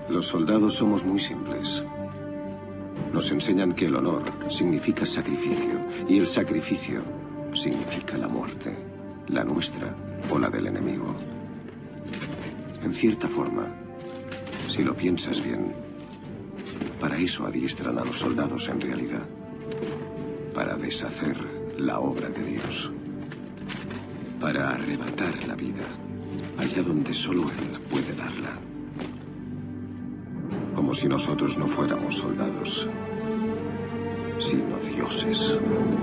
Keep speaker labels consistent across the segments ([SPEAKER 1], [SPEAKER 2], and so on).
[SPEAKER 1] Los soldados somos muy simples. Nos enseñan que el honor significa sacrificio, y el sacrificio significa la muerte, la nuestra o la del enemigo. En cierta forma, si lo piensas bien, para eso adiestran a los soldados en realidad, para deshacer la obra de Dios, para arrebatar la vida allá donde solo Él puede darla. Como si nosotros no fuéramos soldados, sino dioses.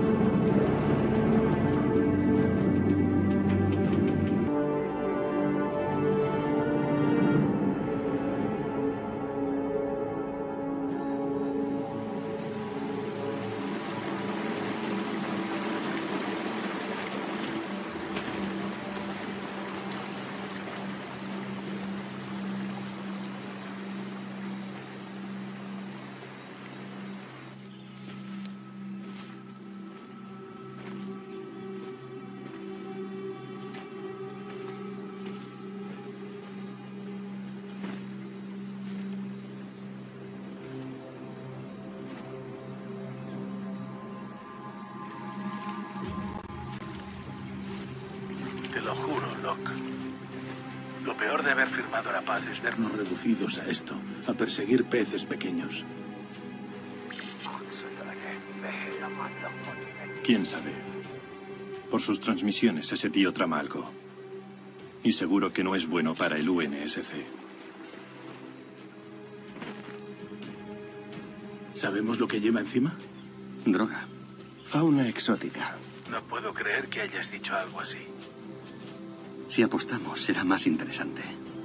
[SPEAKER 2] Te lo juro, Locke. Lo peor de haber firmado la paz es vernos reducidos a esto, a perseguir peces pequeños.
[SPEAKER 3] ¿Quién sabe? Por sus transmisiones ese tío trama algo. Y seguro que no es bueno para el UNSC.
[SPEAKER 2] ¿Sabemos lo que lleva encima?
[SPEAKER 4] Droga. Fauna exótica.
[SPEAKER 2] No puedo creer que hayas dicho algo así.
[SPEAKER 4] Si apostamos, será más interesante.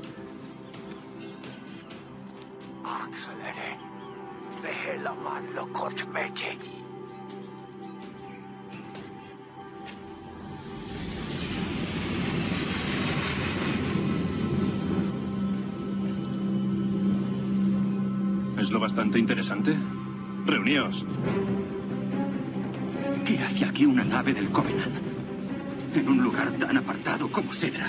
[SPEAKER 3] ¿Es lo bastante interesante? Reuníos.
[SPEAKER 4] ¿Qué hace aquí una nave del Covenant? En un lugar tan apartado como Sedra.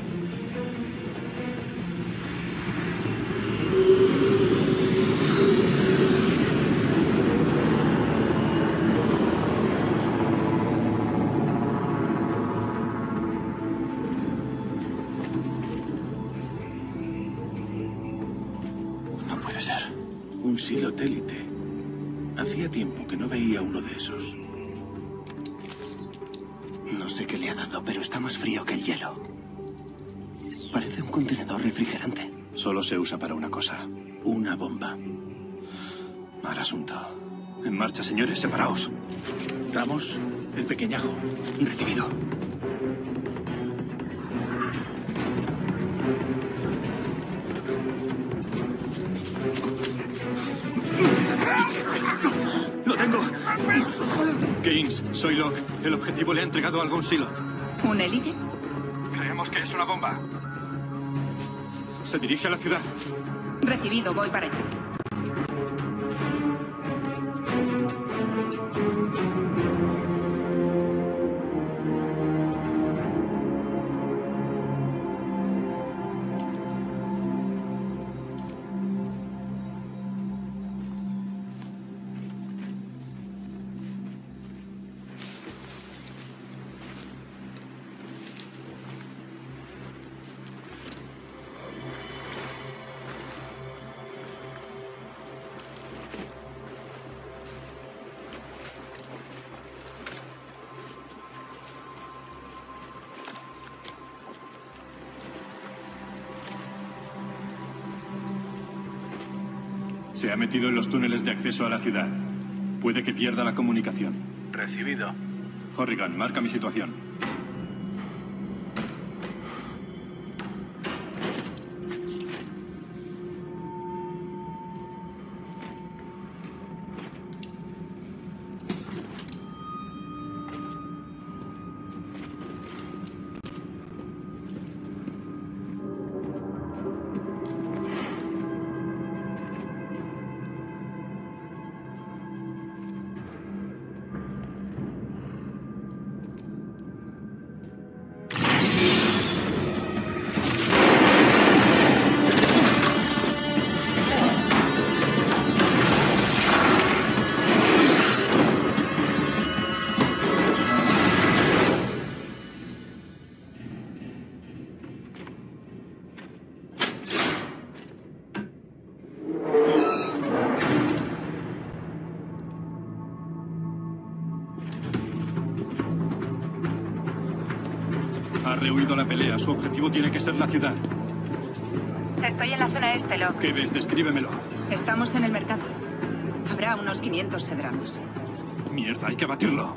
[SPEAKER 3] No puede ser.
[SPEAKER 2] Un silotélite. Hacía tiempo que no veía uno de esos.
[SPEAKER 4] No sé qué le ha dado, pero está más frío que el hielo. Parece un contenedor refrigerante.
[SPEAKER 3] Solo se usa para una cosa.
[SPEAKER 2] Una bomba.
[SPEAKER 3] Mal asunto. En marcha, señores, separaos.
[SPEAKER 2] Ramos, el pequeñajo.
[SPEAKER 4] Recibido.
[SPEAKER 3] ¡Lo tengo! Keynes, soy Locke. El objetivo le ha entregado algo a un silot.
[SPEAKER 5] ¿Un élite?
[SPEAKER 3] Creemos que es una bomba. Se dirige a la ciudad.
[SPEAKER 5] Recibido, voy para allá.
[SPEAKER 3] Se ha metido en los túneles de acceso a la ciudad. Puede que pierda la comunicación.
[SPEAKER 2] Recibido.
[SPEAKER 3] Horrigan, marca mi situación. rehuido la pelea. Su objetivo tiene que ser la ciudad.
[SPEAKER 5] Estoy en la zona este, Locke.
[SPEAKER 3] ¿Qué ves? Descríbemelo.
[SPEAKER 5] Estamos en el mercado. Habrá unos 500 sedranos.
[SPEAKER 3] Mierda, hay que abatirlo.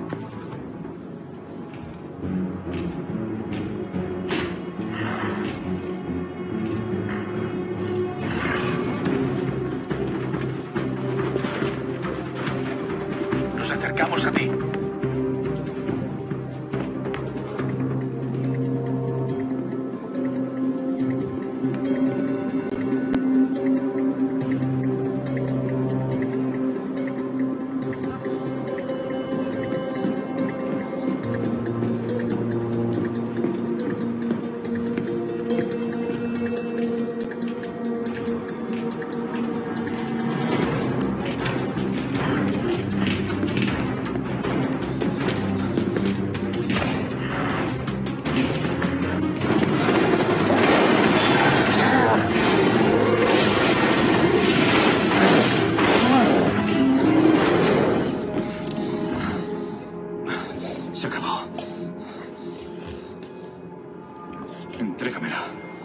[SPEAKER 2] Nos acercamos a ti.
[SPEAKER 4] Se acabó.
[SPEAKER 3] Entrégamela.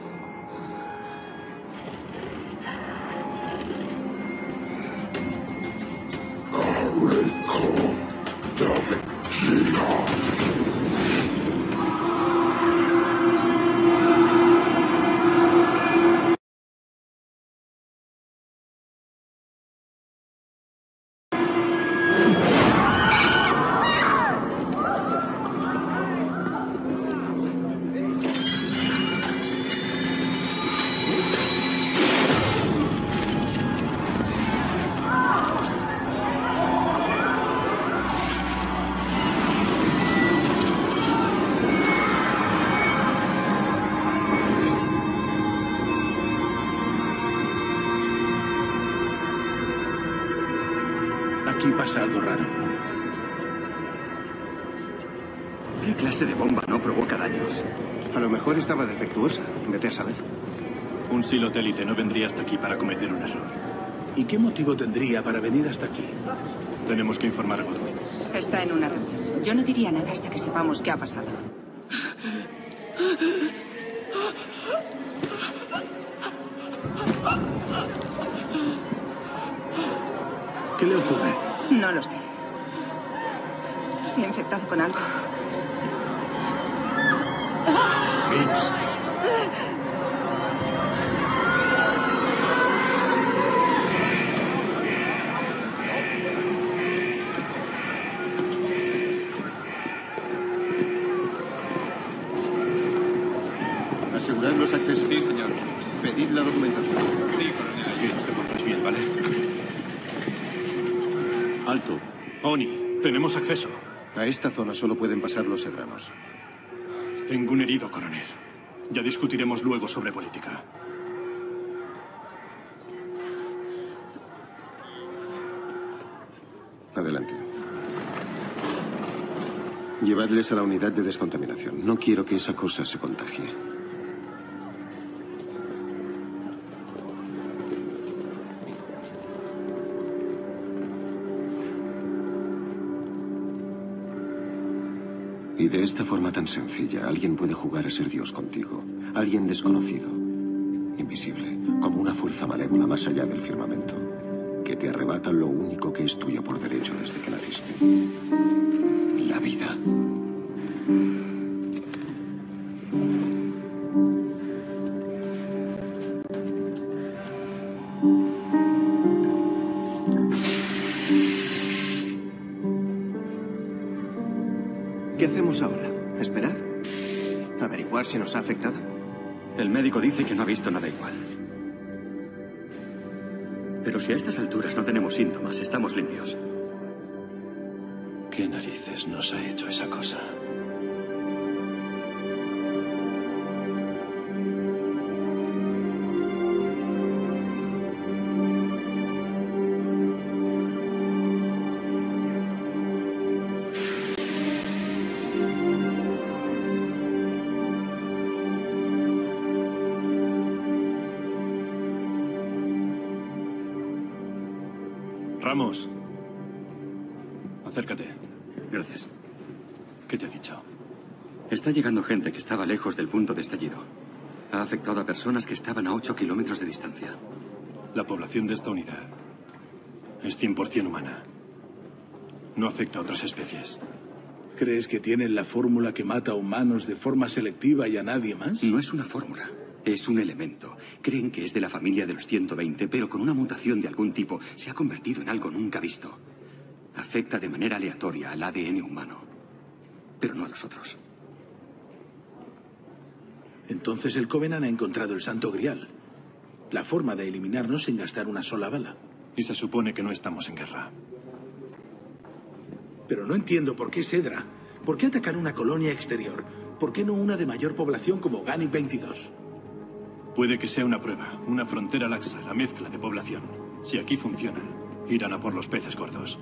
[SPEAKER 2] Aquí pasa algo raro.
[SPEAKER 6] ¿Qué clase de bomba no provoca daños?
[SPEAKER 4] A lo mejor estaba defectuosa. Vete a saber.
[SPEAKER 3] Un silotélite no vendría hasta aquí para cometer un error.
[SPEAKER 2] ¿Y qué motivo tendría para venir hasta aquí?
[SPEAKER 3] Tenemos que informar a Godwin.
[SPEAKER 5] Está en una reunión. Yo no diría nada hasta que sepamos qué ha pasado.
[SPEAKER 2] ¿Qué le ocurre?
[SPEAKER 5] No lo sé. Se ha infectado con algo.
[SPEAKER 4] Asegurad los accesos.
[SPEAKER 3] Sí, señor.
[SPEAKER 4] Pedid la documentación.
[SPEAKER 3] Sí, coronel. Aquí nos encontrás bien, ¿vale?
[SPEAKER 6] Alto.
[SPEAKER 3] Oni, tenemos acceso.
[SPEAKER 1] A esta zona solo pueden pasar los sedranos.
[SPEAKER 3] Tengo un herido, coronel. Ya discutiremos luego sobre política.
[SPEAKER 1] Adelante. Llevadles a la unidad de descontaminación. No quiero que esa cosa se contagie. Y de esta forma tan sencilla, alguien puede jugar a ser Dios contigo. Alguien desconocido, invisible, como una fuerza malévola más allá del firmamento, que te arrebata lo único que es tuyo por derecho desde que naciste. La vida.
[SPEAKER 4] ¿Qué hacemos ahora? ¿Esperar? ¿Averiguar si nos ha afectado?
[SPEAKER 6] El médico dice que no ha visto nada igual. Pero si a estas alturas no tenemos síntomas, estamos limpios.
[SPEAKER 3] ¿Qué narices nos ha hecho esa cosa? Ramos. Acércate.
[SPEAKER 6] Gracias.
[SPEAKER 3] ¿Qué te ha dicho?
[SPEAKER 6] Está llegando gente que estaba lejos del punto de estallido. Ha afectado a personas que estaban a 8 kilómetros de distancia.
[SPEAKER 3] La población de esta unidad es 100% humana. No afecta a otras especies.
[SPEAKER 2] ¿Crees que tienen la fórmula que mata a humanos de forma selectiva y a nadie más?
[SPEAKER 6] No es una fórmula, es un elemento. Creen que es de la familia de los 120, pero con una mutación de algún tipo se ha convertido en algo nunca visto. Afecta de manera aleatoria al ADN humano, pero no a los otros.
[SPEAKER 2] Entonces el Covenant ha encontrado el Santo Grial. La forma de eliminarnos sin gastar una sola bala.
[SPEAKER 3] Y se supone que no estamos en guerra.
[SPEAKER 2] Pero no entiendo por qué Sedra. ¿Por qué atacar una colonia exterior? ¿Por qué no una de mayor población como Ganic 22?
[SPEAKER 3] Puede que sea una prueba, una frontera laxa, la mezcla de población. Si aquí funciona, irán a por los peces gordos.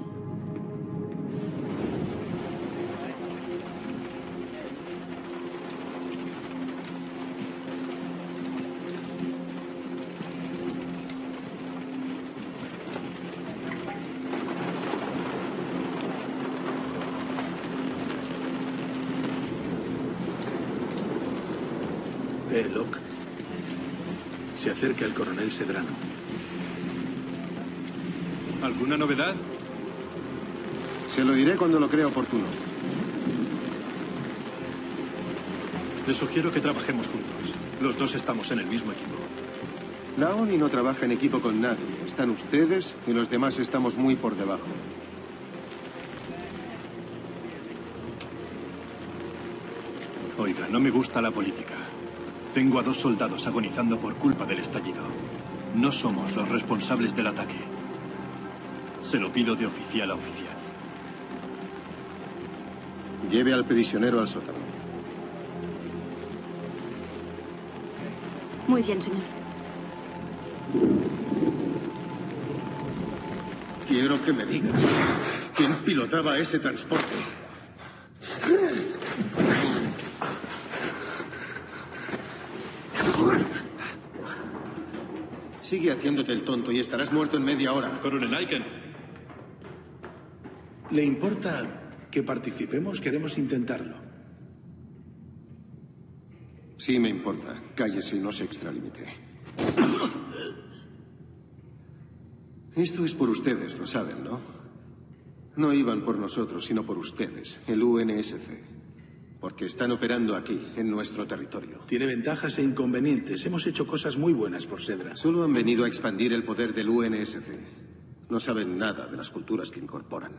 [SPEAKER 2] Locke. Se acerca el coronel Sedrano.
[SPEAKER 3] ¿Alguna novedad?
[SPEAKER 1] Se lo diré cuando lo crea oportuno.
[SPEAKER 3] Le sugiero que trabajemos juntos. Los dos estamos en el mismo equipo.
[SPEAKER 1] La ONI no trabaja en equipo con nadie. Están ustedes y los demás estamos muy por debajo.
[SPEAKER 3] Oiga, no me gusta la política. Tengo a 2 soldados agonizando por culpa del estallido. No somos los responsables del ataque. Se lo pido de oficial a oficial.
[SPEAKER 1] Lleve al prisionero al sótano.
[SPEAKER 5] Muy bien, señor.
[SPEAKER 1] Quiero que me digas quién pilotaba ese transporte. Sigue haciéndote el tonto y estarás muerto en media hora.
[SPEAKER 3] Coronel Aiken.
[SPEAKER 2] ¿Le importa que participemos? Queremos intentarlo.
[SPEAKER 1] Sí, me importa. Cállese y no se extralimite. Esto es por ustedes, lo saben, ¿no? No iban por nosotros, sino por ustedes, el UNSC. Porque están operando aquí, en nuestro territorio.
[SPEAKER 2] Tiene ventajas e inconvenientes. Hemos hecho cosas muy buenas por Sedra.
[SPEAKER 1] Solo han venido a expandir el poder del UNSC. No saben nada de las culturas que incorporan.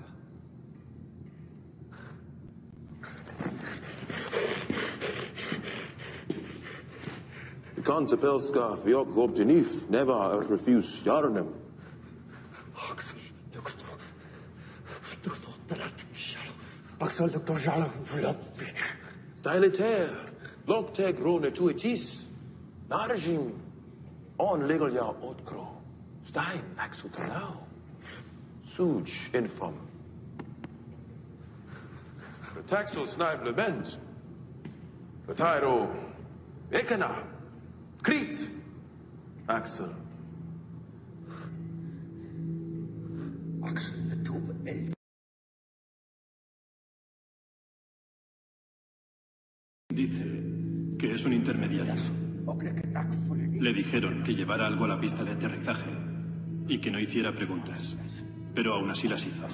[SPEAKER 7] Kan Tepelska Fjok Obtenif never refuse Yarnem.
[SPEAKER 4] Axel Dr. Jala
[SPEAKER 7] Stylitair, Lokteg Rone Tuitis, Narjim, On Legalja Otkro, Stein Axutanau, Suj Infam. The Taxel Sniblement, the Tyro, Ekana, Crete, Axel.
[SPEAKER 4] Axel de
[SPEAKER 3] Dice que es un intermediario. Le dijeron que llevara algo a la pista de aterrizaje y que no hiciera preguntas, pero aún así las hizo.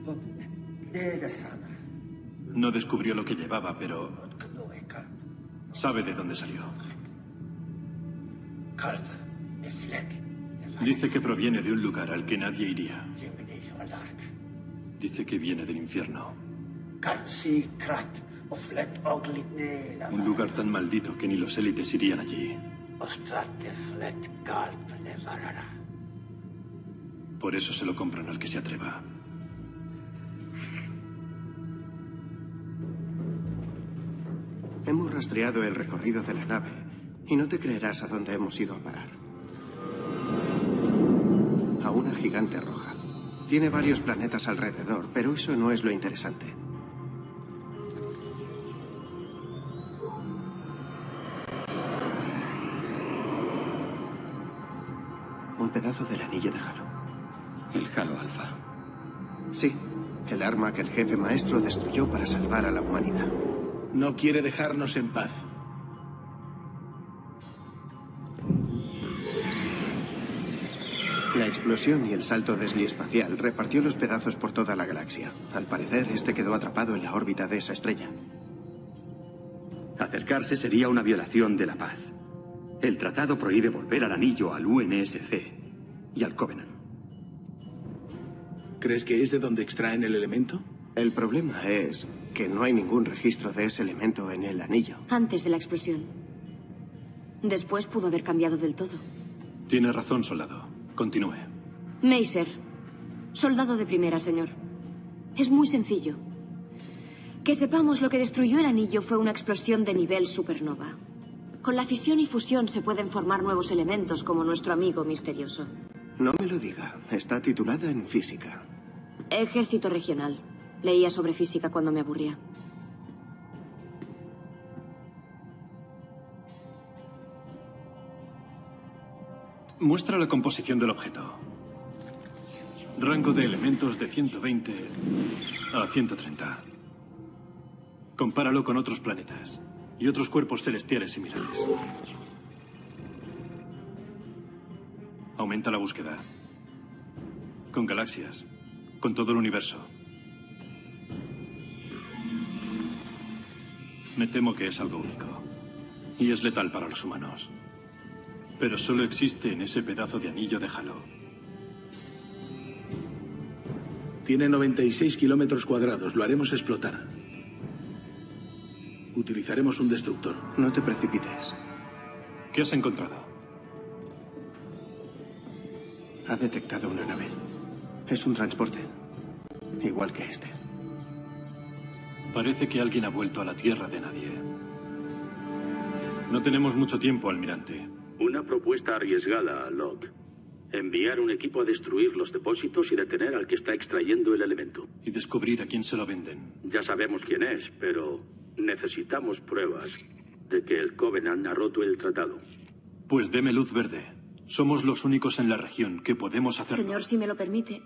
[SPEAKER 3] No descubrió lo que llevaba, pero sabe de dónde salió. Dice que proviene de un lugar al que nadie iría. Dice que viene del infierno. Un lugar tan maldito que ni los élites irían allí. Por eso se lo compran al que se atreva.
[SPEAKER 4] Hemos rastreado el recorrido de la nave y no te creerás a dónde hemos ido a parar. A una gigante roja. Tiene varios planetas alrededor, pero eso no es lo interesante. Un pedazo del anillo de Halo.
[SPEAKER 6] El Halo Alpha.
[SPEAKER 4] Sí, el arma que el jefe maestro destruyó para salvar a la humanidad.
[SPEAKER 2] No quiere dejarnos en paz.
[SPEAKER 4] La explosión y el salto desliespacial repartió los pedazos por toda la galaxia. Al parecer, este quedó atrapado en la órbita de esa estrella.
[SPEAKER 6] Acercarse sería una violación de la paz. El tratado prohíbe volver al anillo, al UNSC y al Covenant.
[SPEAKER 2] ¿Crees que es de donde extraen el elemento?
[SPEAKER 4] El problema es que no hay ningún registro de ese elemento en el anillo.
[SPEAKER 8] Antes de la explosión. Después pudo haber cambiado del todo.
[SPEAKER 3] Tiene razón, soldado. Continúe.
[SPEAKER 8] Meiser. Soldado de primera, señor. Es muy sencillo. Que sepamos, lo que destruyó el anillo fue una explosión de nivel supernova. Con la fisión y fusión se pueden formar nuevos elementos, como nuestro amigo misterioso.
[SPEAKER 4] No me lo diga. Está titulada en física.
[SPEAKER 8] Ejército regional. Leía sobre física cuando me aburría.
[SPEAKER 3] Muestra la composición del objeto. Rango de elementos de 120 a 130. Compáralo con otros planetas y otros cuerpos celestiales similares. Aumenta la búsqueda. Con galaxias. Con todo el universo. Me temo que es algo único. Y es letal para los humanos. Pero solo existe en ese pedazo de anillo de Halo.
[SPEAKER 2] Tiene 96 kilómetros cuadrados. Lo haremos explotar. Utilizaremos un destructor.
[SPEAKER 4] No te precipites.
[SPEAKER 3] ¿Qué has encontrado?
[SPEAKER 4] Ha detectado una nave. Es un transporte. Igual que este.
[SPEAKER 3] Parece que alguien ha vuelto a la tierra de nadie. No tenemos mucho tiempo, almirante.
[SPEAKER 9] Una propuesta arriesgada, Locke. Enviar un equipo a destruir los depósitos y detener al que está extrayendo el elemento.
[SPEAKER 3] Y descubrir a quién se lo venden.
[SPEAKER 9] Ya sabemos quién es, pero necesitamos pruebas de que el Covenant ha roto el tratado.
[SPEAKER 3] Pues deme luz verde. Somos los únicos en la región que podemos hacerlo.
[SPEAKER 8] Señor, si me lo permite.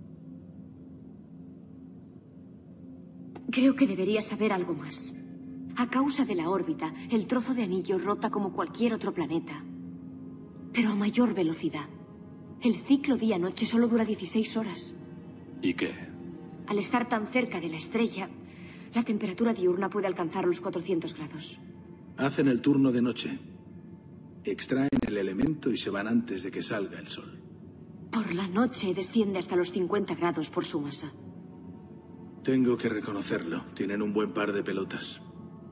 [SPEAKER 8] Creo que debería saber algo más. A causa de la órbita, el trozo de anillo rota como cualquier otro planeta. Pero a mayor velocidad. El ciclo día-noche solo dura 16 horas.
[SPEAKER 3] ¿Y qué?
[SPEAKER 8] Al estar tan cerca de la estrella, la temperatura diurna puede alcanzar los 400 grados.
[SPEAKER 2] Hacen el turno de noche. Extraen el elemento y se van antes de que salga el sol.
[SPEAKER 8] Por la noche desciende hasta los 50 grados por su masa.
[SPEAKER 2] Tengo que reconocerlo. Tienen un buen par de pelotas.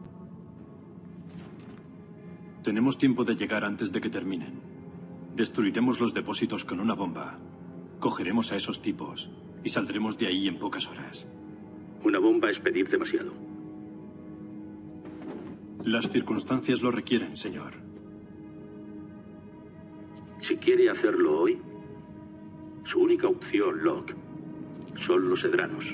[SPEAKER 3] Tenemos tiempo de llegar antes de que terminen. Destruiremos los depósitos con una bomba. Cogeremos a esos tipos y saldremos de ahí en pocas horas.
[SPEAKER 9] Una bomba es pedir demasiado.
[SPEAKER 3] Las circunstancias lo requieren, señor.
[SPEAKER 9] Si quiere hacerlo hoy, su única opción, Locke, son los Edranos.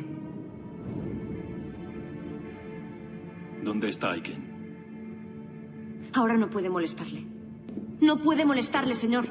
[SPEAKER 3] ¿Dónde está Aiken?
[SPEAKER 8] Ahora no puede molestarle. No puede molestarle, señor.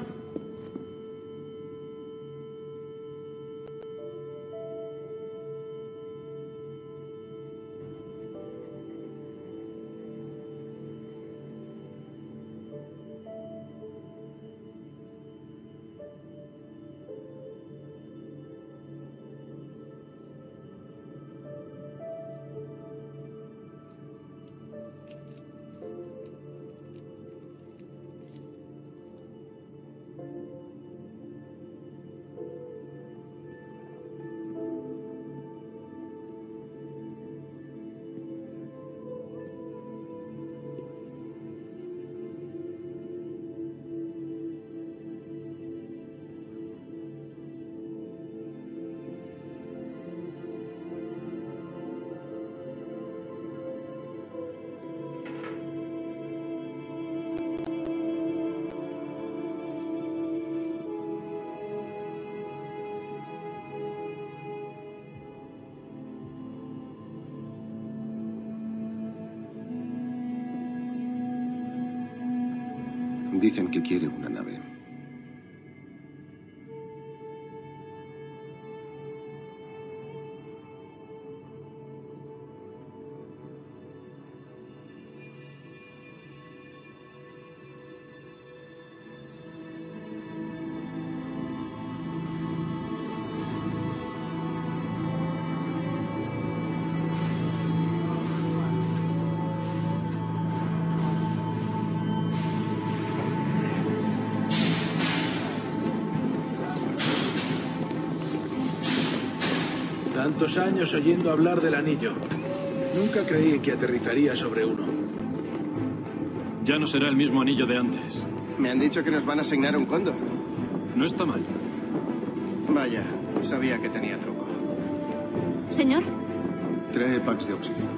[SPEAKER 1] Dicen que quiere una nave.
[SPEAKER 2] Tantos años oyendo hablar del anillo. Nunca creí que aterrizaría sobre uno.
[SPEAKER 3] Ya no será el mismo anillo de antes.
[SPEAKER 4] Me han dicho que nos van a asignar un cóndor.
[SPEAKER 3] No está mal.
[SPEAKER 4] Vaya, sabía que tenía truco.
[SPEAKER 8] Señor.
[SPEAKER 1] Trae packs de oxígeno.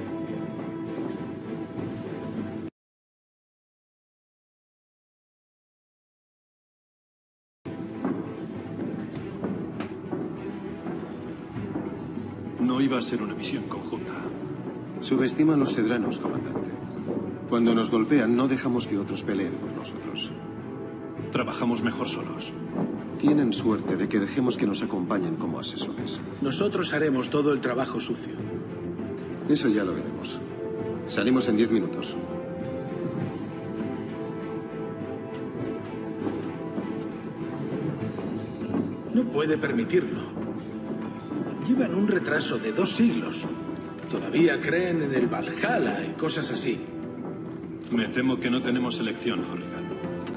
[SPEAKER 3] No iba a ser una misión conjunta.
[SPEAKER 1] Subestima a los sedranos, comandante. Cuando nos golpean, no dejamos que otros peleen por nosotros.
[SPEAKER 3] Trabajamos mejor solos.
[SPEAKER 1] Tienen suerte de que dejemos que nos acompañen como asesores.
[SPEAKER 2] Nosotros haremos todo el trabajo sucio.
[SPEAKER 1] Eso ya lo veremos. Salimos en 10 minutos.
[SPEAKER 2] No puede permitirlo. Llevan un retraso de 2 siglos. Todavía creen en el Valhalla y cosas así.
[SPEAKER 3] Me temo que no tenemos elección, Horrigan.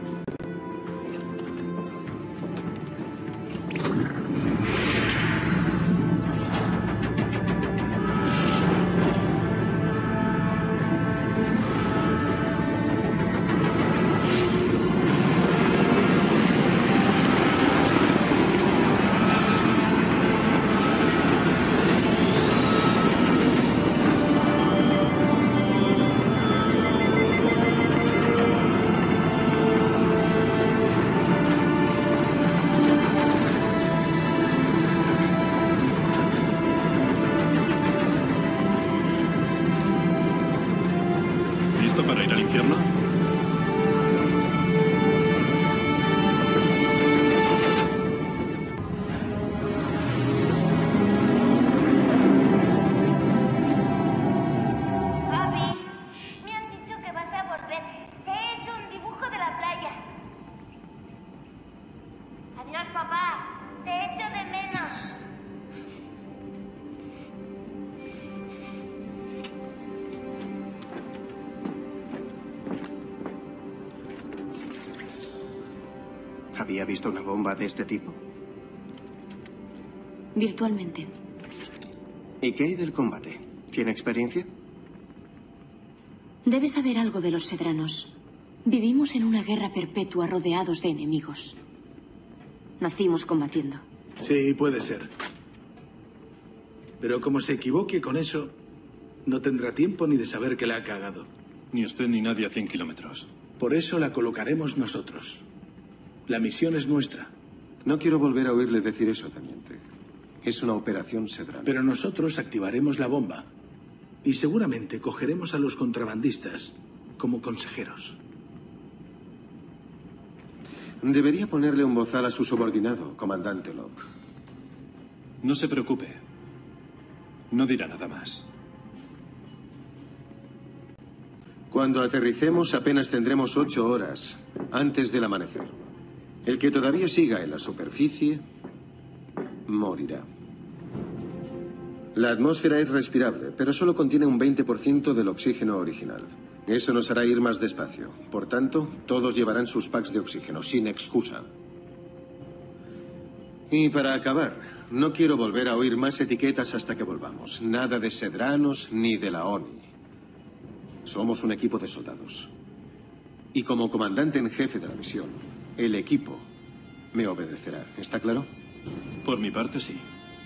[SPEAKER 3] ¿Listo para ir al infierno?
[SPEAKER 10] Papi, me han dicho que vas a volver. Te he hecho un dibujo de la playa. Adiós, papá. Te echo de menos.
[SPEAKER 4] ¿Había visto una bomba de este tipo?
[SPEAKER 8] Virtualmente.
[SPEAKER 4] ¿Y qué hay del combate? ¿Tiene experiencia?
[SPEAKER 8] Debes saber algo de los sedranos. Vivimos en una guerra perpetua rodeados de enemigos. Nacimos combatiendo.
[SPEAKER 2] Sí, puede ser. Pero como se equivoque con eso, no tendrá tiempo ni de saber que la ha cagado.
[SPEAKER 3] Ni usted ni nadie a 100 kilómetros.
[SPEAKER 2] Por eso la colocaremos nosotros. La misión es nuestra.
[SPEAKER 1] No quiero volver a oírle decir eso, teniente. Es una operación sedrana.
[SPEAKER 2] Pero nosotros activaremos la bomba. Y seguramente cogeremos a los contrabandistas como consejeros.
[SPEAKER 1] Debería ponerle un bozal a su subordinado, comandante Locke.
[SPEAKER 3] No se preocupe. No dirá nada más.
[SPEAKER 1] Cuando aterricemos apenas tendremos 8 horas antes del amanecer. El que todavía siga en la superficie morirá. La atmósfera es respirable, pero solo contiene un 20% del oxígeno original. Eso nos hará ir más despacio. Por tanto, todos llevarán sus packs de oxígeno, sin excusa. Y para acabar, no quiero volver a oír más etiquetas hasta que volvamos. Nada de sedranos ni de la ONI. Somos un equipo de soldados. Y como comandante en jefe de la misión, el equipo me obedecerá. ¿Está claro?
[SPEAKER 3] Por mi parte, sí.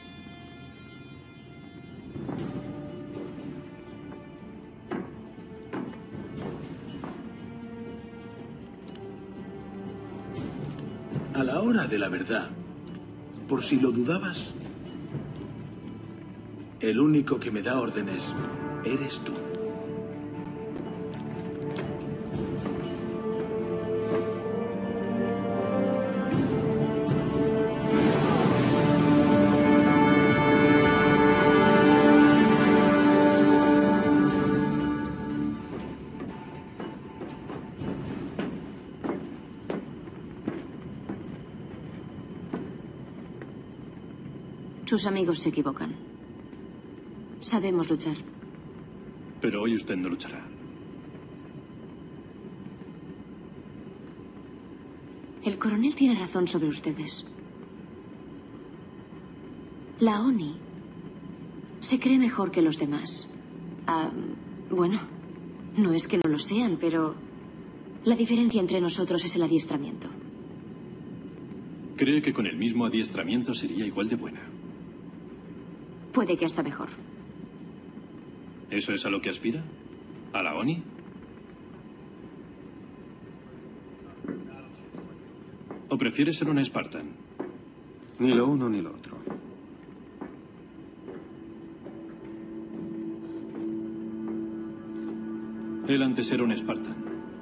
[SPEAKER 2] A la hora de la verdad, por si lo dudabas, el único que me da órdenes eres tú.
[SPEAKER 8] Sus amigos se equivocan. Sabemos luchar.
[SPEAKER 3] Pero hoy usted no luchará.
[SPEAKER 8] El coronel tiene razón sobre ustedes. La ONI Se cree mejor que los demás. Bueno, no es que no lo sean, pero la diferencia entre nosotros es el adiestramiento.
[SPEAKER 3] ¿Cree que con el mismo adiestramiento sería igual de buena?
[SPEAKER 8] Puede que hasta mejor.
[SPEAKER 3] ¿Eso es a lo que aspira? ¿A la ONI? ¿O prefiere ser un Spartan?
[SPEAKER 1] Ni lo uno ni lo otro.
[SPEAKER 3] Él antes era un Spartan.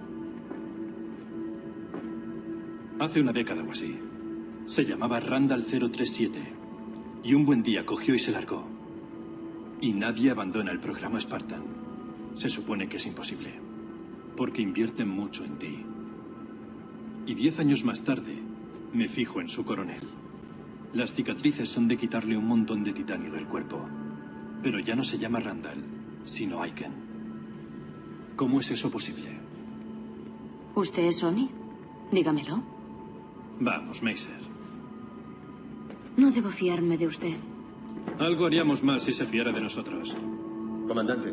[SPEAKER 3] Hace una década o así. Se llamaba Randall 037. Y un buen día cogió y se largó. Y nadie abandona el programa Spartan. Se supone que es imposible. Porque invierten mucho en ti. Y 10 años más tarde, me fijo en su coronel. Las cicatrices son de quitarle un montón de titanio del cuerpo. Pero ya no se llama Randall, sino Aiken. ¿Cómo es eso posible?
[SPEAKER 8] ¿Usted es ONI? Dígamelo.
[SPEAKER 3] Vamos, Meiser.
[SPEAKER 8] No debo fiarme de usted.
[SPEAKER 3] Algo haríamos mal si se fiara de nosotros.
[SPEAKER 1] Comandante.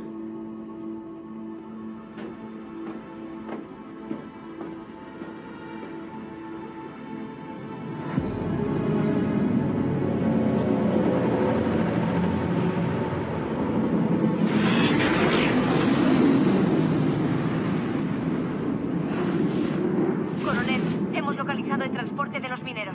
[SPEAKER 8] Coronel, hemos localizado el transporte de los mineros.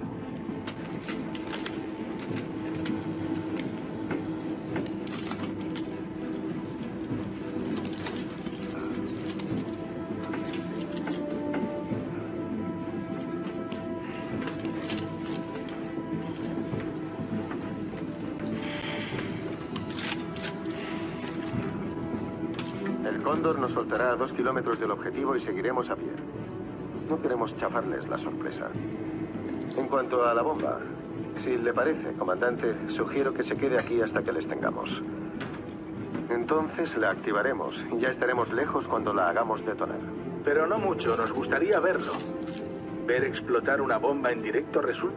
[SPEAKER 11] El Cóndor nos soltará a 2 kilómetros del objetivo y seguiremos a pie. No queremos chafarles la sorpresa. En cuanto a la bomba, si le parece, comandante, sugiero que se quede aquí hasta que les tengamos. Entonces la activaremos y ya estaremos lejos cuando la hagamos detonar.
[SPEAKER 2] Pero no mucho, nos gustaría verlo. Ver explotar una bomba en directo resulta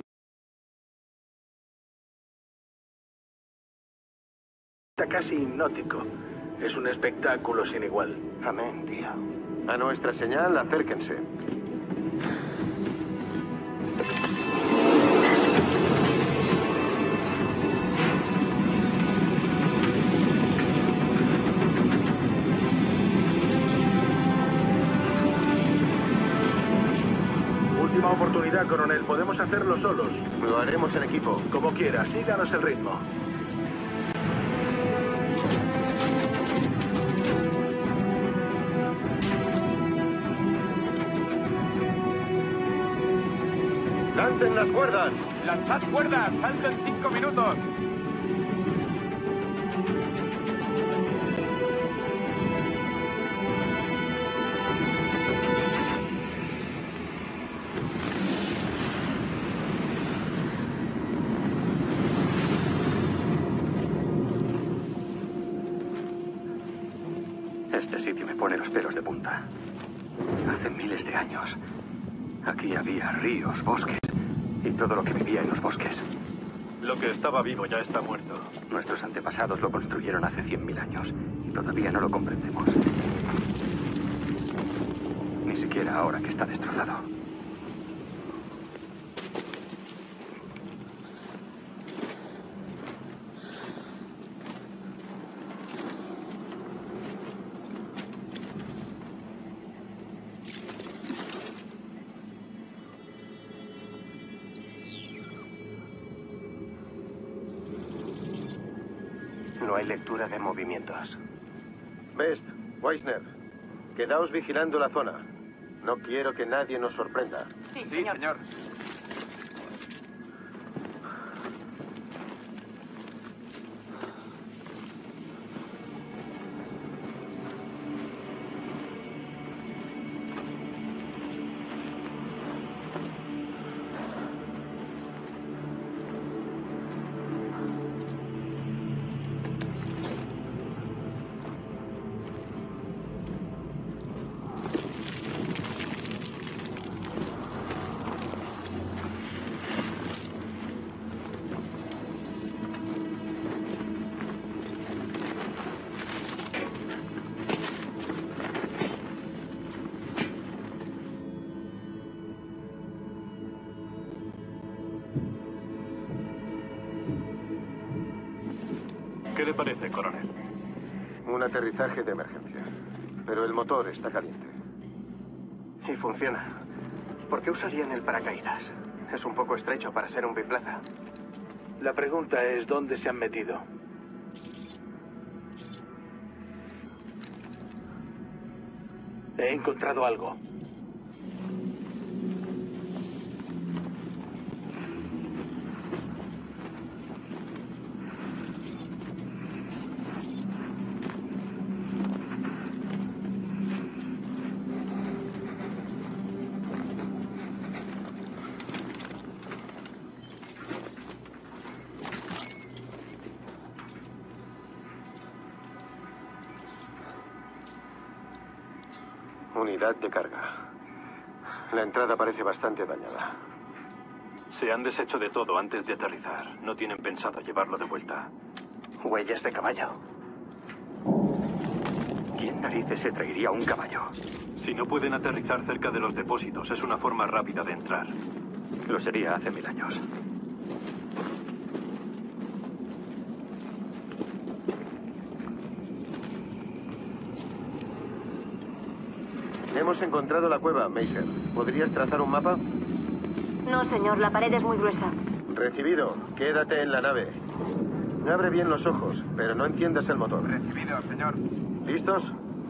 [SPEAKER 2] casi hipnótico. Es un espectáculo sin igual.
[SPEAKER 11] Amén, tío. A nuestra señal, acérquense.
[SPEAKER 2] Última oportunidad, coronel. Podemos hacerlo solos.
[SPEAKER 11] Lo haremos en equipo.
[SPEAKER 2] Como quiera, síganos el ritmo.
[SPEAKER 11] ¡Lancen las cuerdas!
[SPEAKER 12] ¡Lanzad cuerdas! ¡Salto en 5 minutos!
[SPEAKER 6] Este sitio me pone los pelos de punta. Hace miles de años, aquí había ríos, bosques y todo lo que vivía en los bosques.
[SPEAKER 3] Lo que estaba vivo ya está muerto.
[SPEAKER 6] Nuestros antepasados lo construyeron hace 100.000 años y todavía no lo comprendemos. Ni siquiera ahora que está destrozado.
[SPEAKER 11] No hay lectura de movimientos. Best, Weissner, quedaos vigilando la zona. No quiero que nadie nos sorprenda.
[SPEAKER 12] Sí, señor.
[SPEAKER 3] ¿Qué le parece, coronel?
[SPEAKER 11] Un aterrizaje de emergencia. Pero el motor está caliente.
[SPEAKER 4] Y funciona. ¿Por qué usarían el paracaídas? Es un poco estrecho para ser un biplaza.
[SPEAKER 2] La pregunta es, ¿dónde se han metido? He encontrado algo.
[SPEAKER 11] Unidad de carga. La entrada parece bastante dañada.
[SPEAKER 3] Se han deshecho de todo antes de aterrizar. No tienen pensado llevarlo de vuelta.
[SPEAKER 4] Huellas de caballo.
[SPEAKER 6] ¿Quién narices se traería un caballo?
[SPEAKER 3] Si no pueden aterrizar cerca de los depósitos, es una forma rápida de entrar.
[SPEAKER 6] Lo sería hace 1000 años.
[SPEAKER 11] Hemos encontrado la cueva, Mason. ¿Podrías trazar un mapa?
[SPEAKER 8] No, señor, la pared es muy gruesa.
[SPEAKER 11] Recibido. Quédate en la nave. Abre bien los ojos, pero no enciendas el motor.
[SPEAKER 12] Recibido, señor.
[SPEAKER 11] ¿Listos?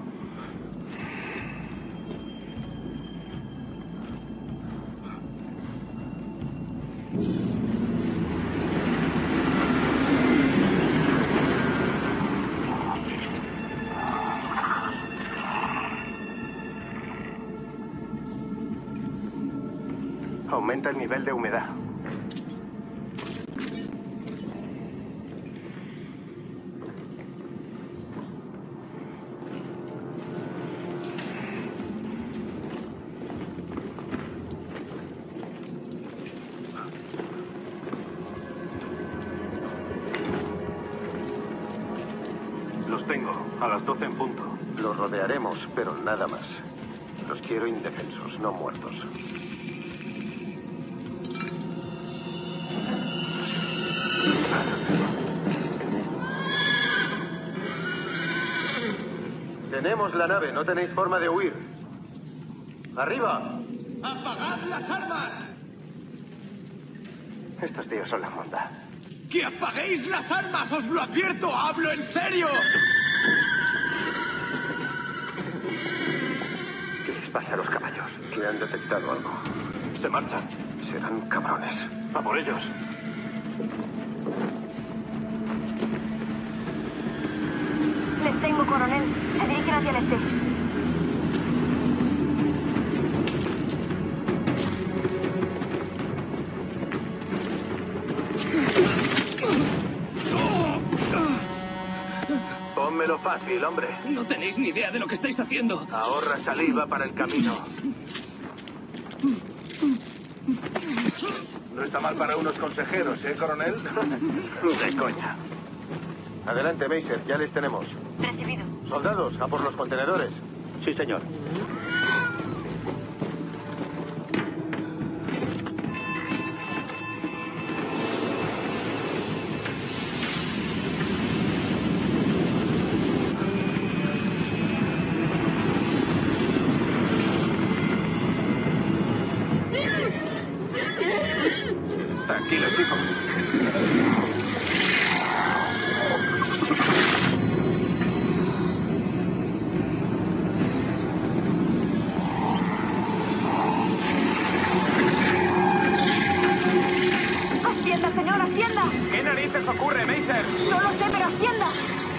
[SPEAKER 4] Aumenta el nivel de humedad.
[SPEAKER 3] Los tengo, a las 12 en punto.
[SPEAKER 11] Los rodearemos, pero nada más. Los quiero indefensos, no muertos. Tenemos la nave, no tenéis forma de huir. ¡Arriba!
[SPEAKER 2] ¡Apagad las armas!
[SPEAKER 4] Estos tíos son la monda.
[SPEAKER 2] ¡Que apaguéis las armas! ¡Os lo advierto! ¡Hablo en serio!
[SPEAKER 11] ¿Qué les pasa a los caballos? Que han detectado algo.
[SPEAKER 3] Se marchan.
[SPEAKER 11] Serán cabrones.
[SPEAKER 3] A por ellos.
[SPEAKER 8] Les tengo, coronel. Se dirigen hacia el este.
[SPEAKER 2] Pónmelo fácil, hombre.
[SPEAKER 13] No tenéis ni idea de lo que estáis haciendo.
[SPEAKER 2] Ahorra saliva para el camino. No está mal para unos consejeros, ¿eh, coronel? De coña.
[SPEAKER 11] Adelante, Mason, ya les tenemos.
[SPEAKER 8] Recibido.
[SPEAKER 11] Soldados, a por los contenedores.
[SPEAKER 6] Sí, señor.
[SPEAKER 2] Tranquilo, chico.
[SPEAKER 8] ¡Ascienda, señor, ascienda!
[SPEAKER 12] ¿Qué narices ocurre, Mason?
[SPEAKER 8] No lo sé, pero ascienda.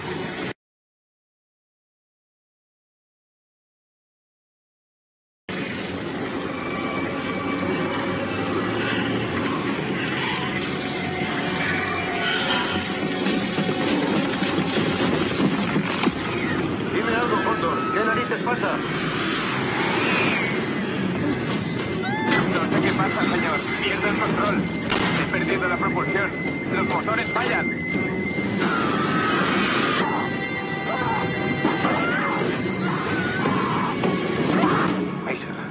[SPEAKER 11] Dime algo, Cóndor. ¿Qué narices pasa?
[SPEAKER 12] No sé qué pasa, señor. Pierdo el control. He perdido la propulsión. Los motores fallan.
[SPEAKER 11] Mason.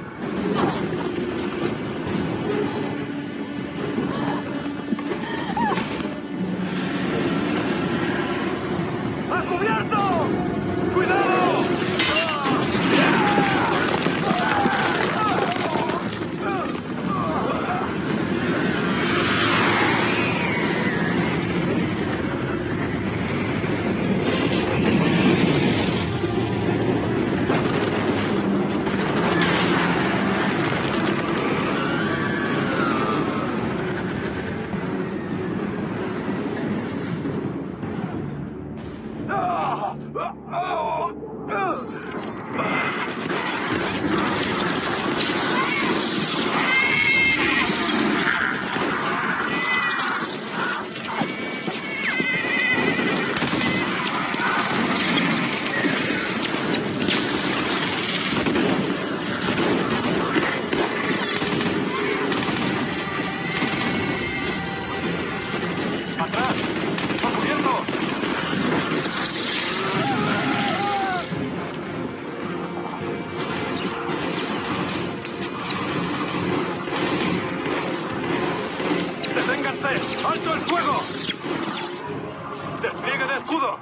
[SPEAKER 12] ¡Alto el fuego! ¡Despliegue de escudo!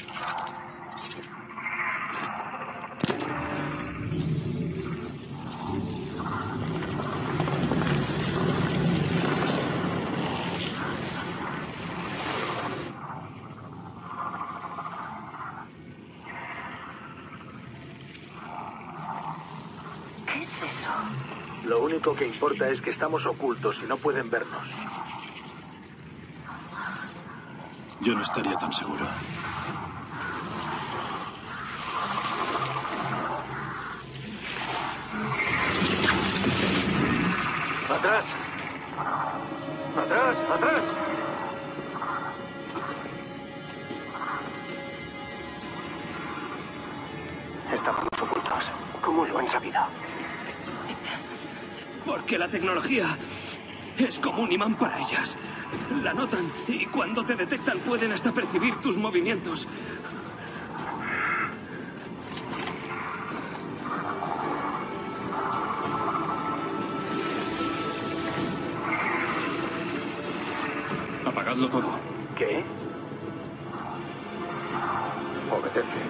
[SPEAKER 10] ¿Qué es eso?
[SPEAKER 2] Lo único que importa es que estamos ocultos y no pueden vernos.
[SPEAKER 3] Yo no estaría tan seguro.
[SPEAKER 2] ¡Atrás! ¡Atrás! ¡Atrás!
[SPEAKER 4] Estábamos ocultos. ¿Cómo lo han sabido?
[SPEAKER 13] Porque la tecnología es como un imán para ellas. La notan y cuando te detectan pueden hasta percibir tus movimientos.
[SPEAKER 3] Apagadlo todo.
[SPEAKER 2] ¿Qué?
[SPEAKER 11] Obedece.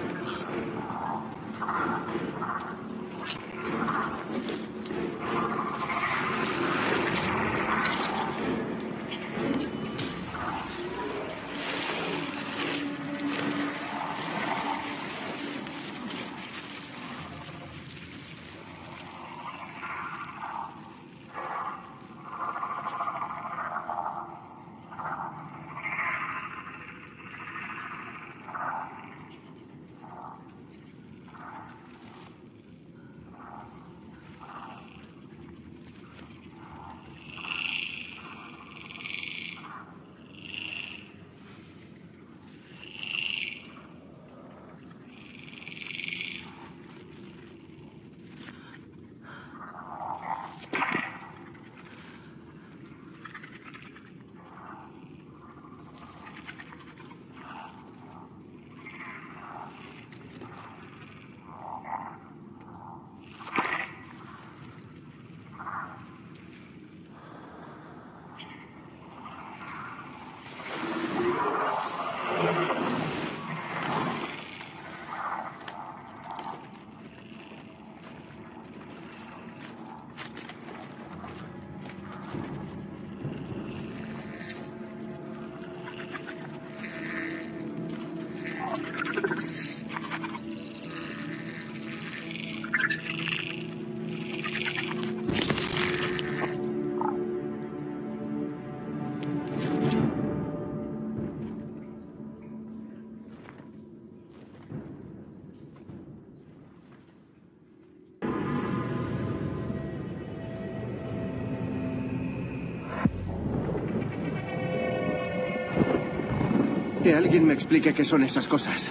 [SPEAKER 4] Que alguien me explique qué son esas cosas.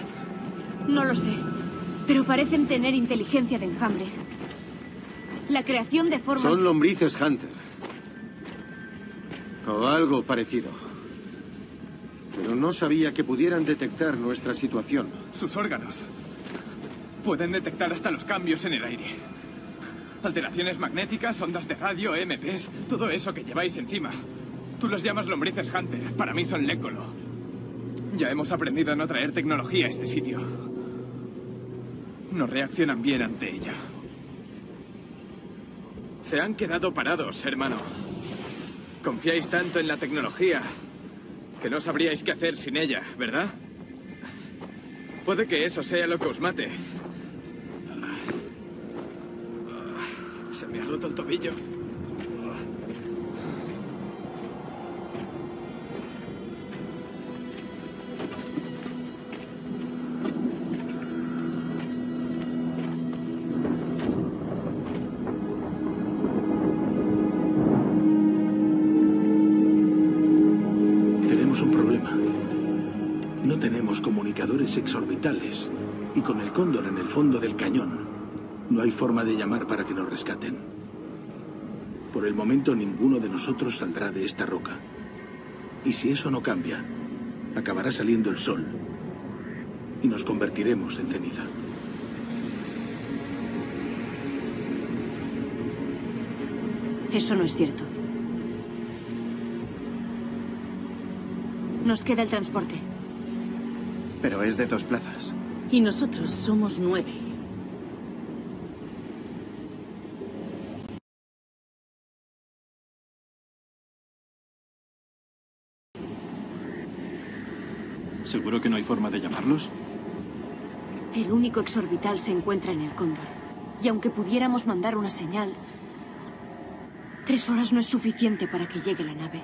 [SPEAKER 8] No lo sé, pero parecen tener inteligencia de enjambre. La creación de formas...
[SPEAKER 1] Son lombrices Hunter. O algo parecido. Pero no sabía que pudieran detectar nuestra situación.
[SPEAKER 12] Sus órganos pueden detectar hasta los cambios en el aire. Alteraciones magnéticas, ondas de radio, EMPs, todo eso que lleváis encima. Tú los llamas lombrices Hunter, para mí son Lécolo. Ya hemos aprendido a no traer tecnología a este sitio. No reaccionan bien ante ella. Se han quedado parados, hermano. Confiáis tanto en la tecnología que no sabríais qué hacer sin ella, ¿verdad? Puede que eso sea lo que os mate. Se me ha roto el tobillo.
[SPEAKER 2] problema. No tenemos comunicadores exorbitales. Y con el Cóndor en el fondo del cañón, no hay forma de llamar para que nos rescaten. Por el momento, ninguno de nosotros saldrá de esta roca. Y si eso no cambia, acabará saliendo el sol. Y nos convertiremos en ceniza.
[SPEAKER 8] Eso no es cierto. Nos queda el transporte.
[SPEAKER 4] Pero es de 2 plazas.
[SPEAKER 5] Y nosotros somos 9.
[SPEAKER 3] ¿Seguro que no hay forma de llamarlos?
[SPEAKER 8] El único exorbital se encuentra en el Cóndor. Y aunque pudiéramos mandar una señal, 3 horas no es suficiente para que llegue la nave.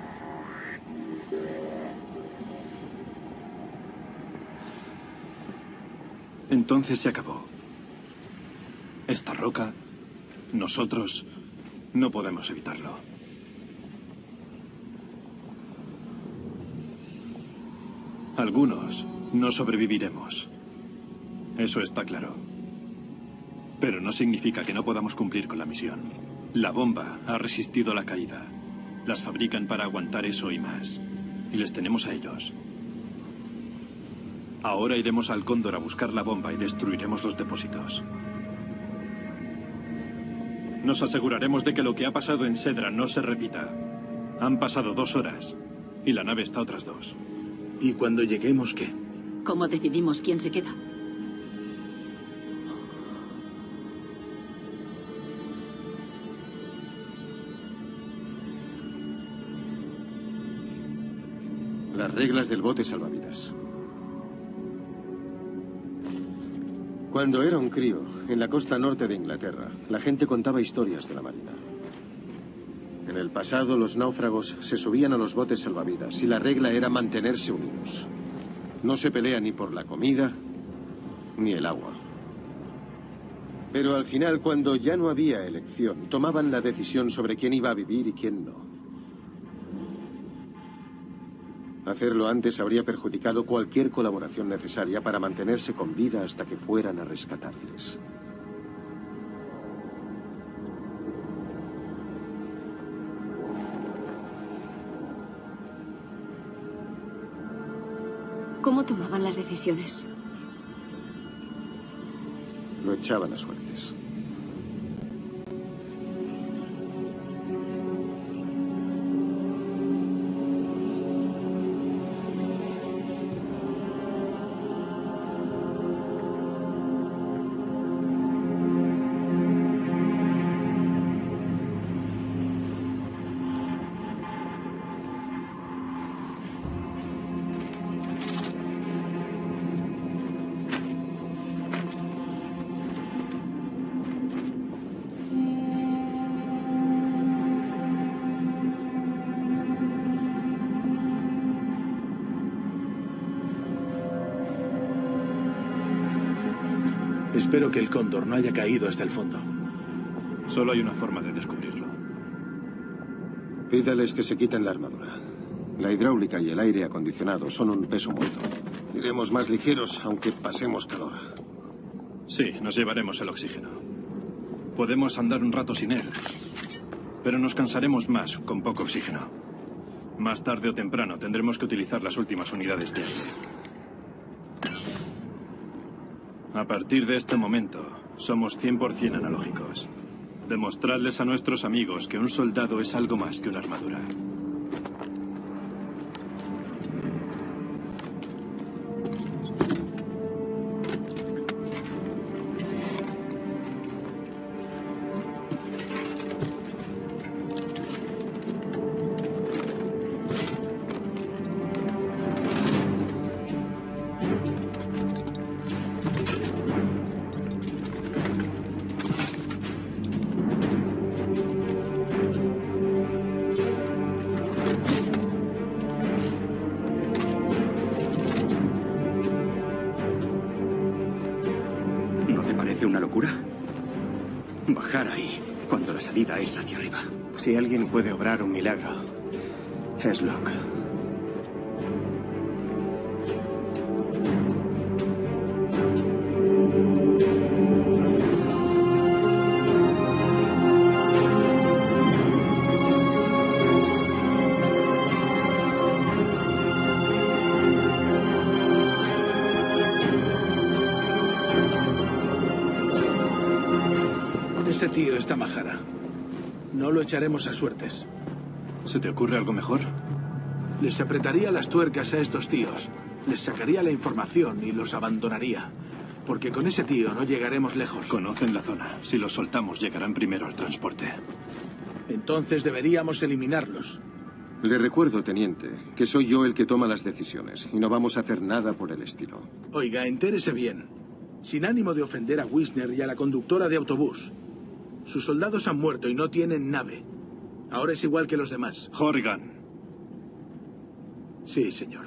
[SPEAKER 3] Entonces se acabó. Esta roca, nosotros, no podemos evitarlo. Algunos no sobreviviremos. Eso está claro. Pero no significa que no podamos cumplir con la misión. La bomba ha resistido la caída. Las fabrican para aguantar eso y más. Y les tenemos a ellos. Ahora iremos al Cóndor a buscar la bomba y destruiremos los depósitos. Nos aseguraremos de que lo que ha pasado en Sedra no se repita. Han pasado 2 horas y la nave está otras 2.
[SPEAKER 2] ¿Y cuando lleguemos qué?
[SPEAKER 5] ¿Cómo decidimos quién se queda?
[SPEAKER 1] Las reglas del bote salvavidas. Cuando era un crío, en la costa norte de Inglaterra, la gente contaba historias de la marina. En el pasado, los náufragos se subían a los botes salvavidas y la regla era mantenerse unidos. No se pelea ni por la comida ni el agua. Pero al final, cuando ya no había elección, tomaban la decisión sobre quién iba a vivir y quién no. Hacerlo antes habría perjudicado cualquier colaboración necesaria para mantenerse con vida hasta que fueran a rescatarles.
[SPEAKER 8] ¿Cómo tomaban las decisiones?
[SPEAKER 1] Lo echaban a suertes.
[SPEAKER 2] Espero que el Cóndor no haya caído hasta el fondo.
[SPEAKER 3] Solo hay una forma de descubrirlo.
[SPEAKER 1] Pídales que se quiten la armadura. La hidráulica y el aire acondicionado son un peso muerto. Iremos más ligeros, aunque pasemos calor.
[SPEAKER 3] Sí, nos llevaremos el oxígeno. Podemos andar un rato sin él, pero nos cansaremos más con poco oxígeno. Más tarde o temprano tendremos que utilizar las últimas unidades de aire. A partir de este momento, somos 100% analógicos. Demostrarles a nuestros amigos que un soldado es algo más que una armadura.
[SPEAKER 6] ¿Una locura? Bajar ahí, cuando la salida es hacia arriba.
[SPEAKER 4] Si alguien puede obrar un milagro, es Locke.
[SPEAKER 2] Ese tío está majara. No lo echaremos a suertes.
[SPEAKER 3] ¿Se te ocurre algo mejor?
[SPEAKER 2] Les apretaría las tuercas a estos tíos. Les sacaría la información y los abandonaría. Porque con ese tío no llegaremos lejos.
[SPEAKER 3] Conocen la zona. Si los soltamos, llegarán primero al transporte.
[SPEAKER 2] Entonces deberíamos eliminarlos.
[SPEAKER 1] Le recuerdo, teniente, que soy yo el que toma las decisiones y no vamos a hacer nada por el estilo.
[SPEAKER 2] Oiga, entérese bien. Sin ánimo de ofender a Wisner y a la conductora de autobús. Sus soldados han muerto y no tienen nave. Ahora es igual que los demás.
[SPEAKER 3] Horrigan.
[SPEAKER 2] Sí, señor.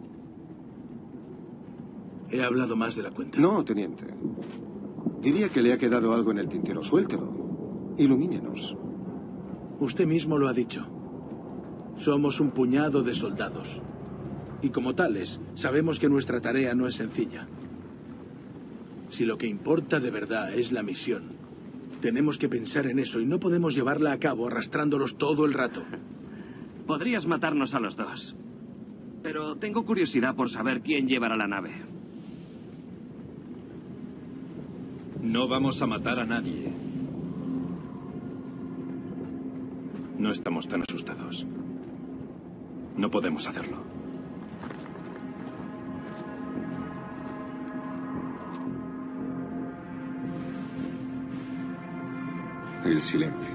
[SPEAKER 2] He hablado más de la cuenta.
[SPEAKER 1] No, teniente. Diría que le ha quedado algo en el tintero. Suéltelo. Ilumínenos.
[SPEAKER 2] Usted mismo lo ha dicho. Somos un puñado de soldados. Y como tales, sabemos que nuestra tarea no es sencilla. Si lo que importa de verdad es la misión, tenemos que pensar en eso y no podemos llevarla a cabo arrastrándolos todo el rato.
[SPEAKER 13] Podrías matarnos a los dos. Pero tengo curiosidad por saber quién llevará la nave.
[SPEAKER 3] No vamos a matar a nadie. No estamos tan asustados. No podemos hacerlo.
[SPEAKER 1] El silencio.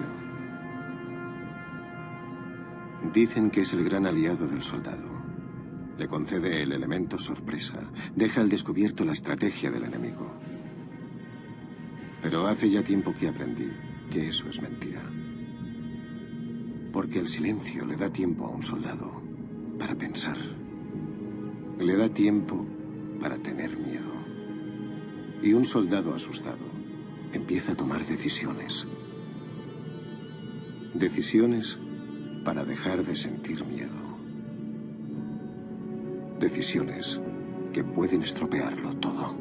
[SPEAKER 1] Dicen que es el gran aliado del soldado. Le concede el elemento sorpresa. Deja al descubierto la estrategia del enemigo. Pero hace ya tiempo que aprendí que eso es mentira. Porque el silencio le da tiempo a un soldado para pensar. Le da tiempo para tener miedo. Y un soldado asustado empieza a tomar decisiones. Decisiones para dejar de sentir miedo. Decisiones que pueden estropearlo todo.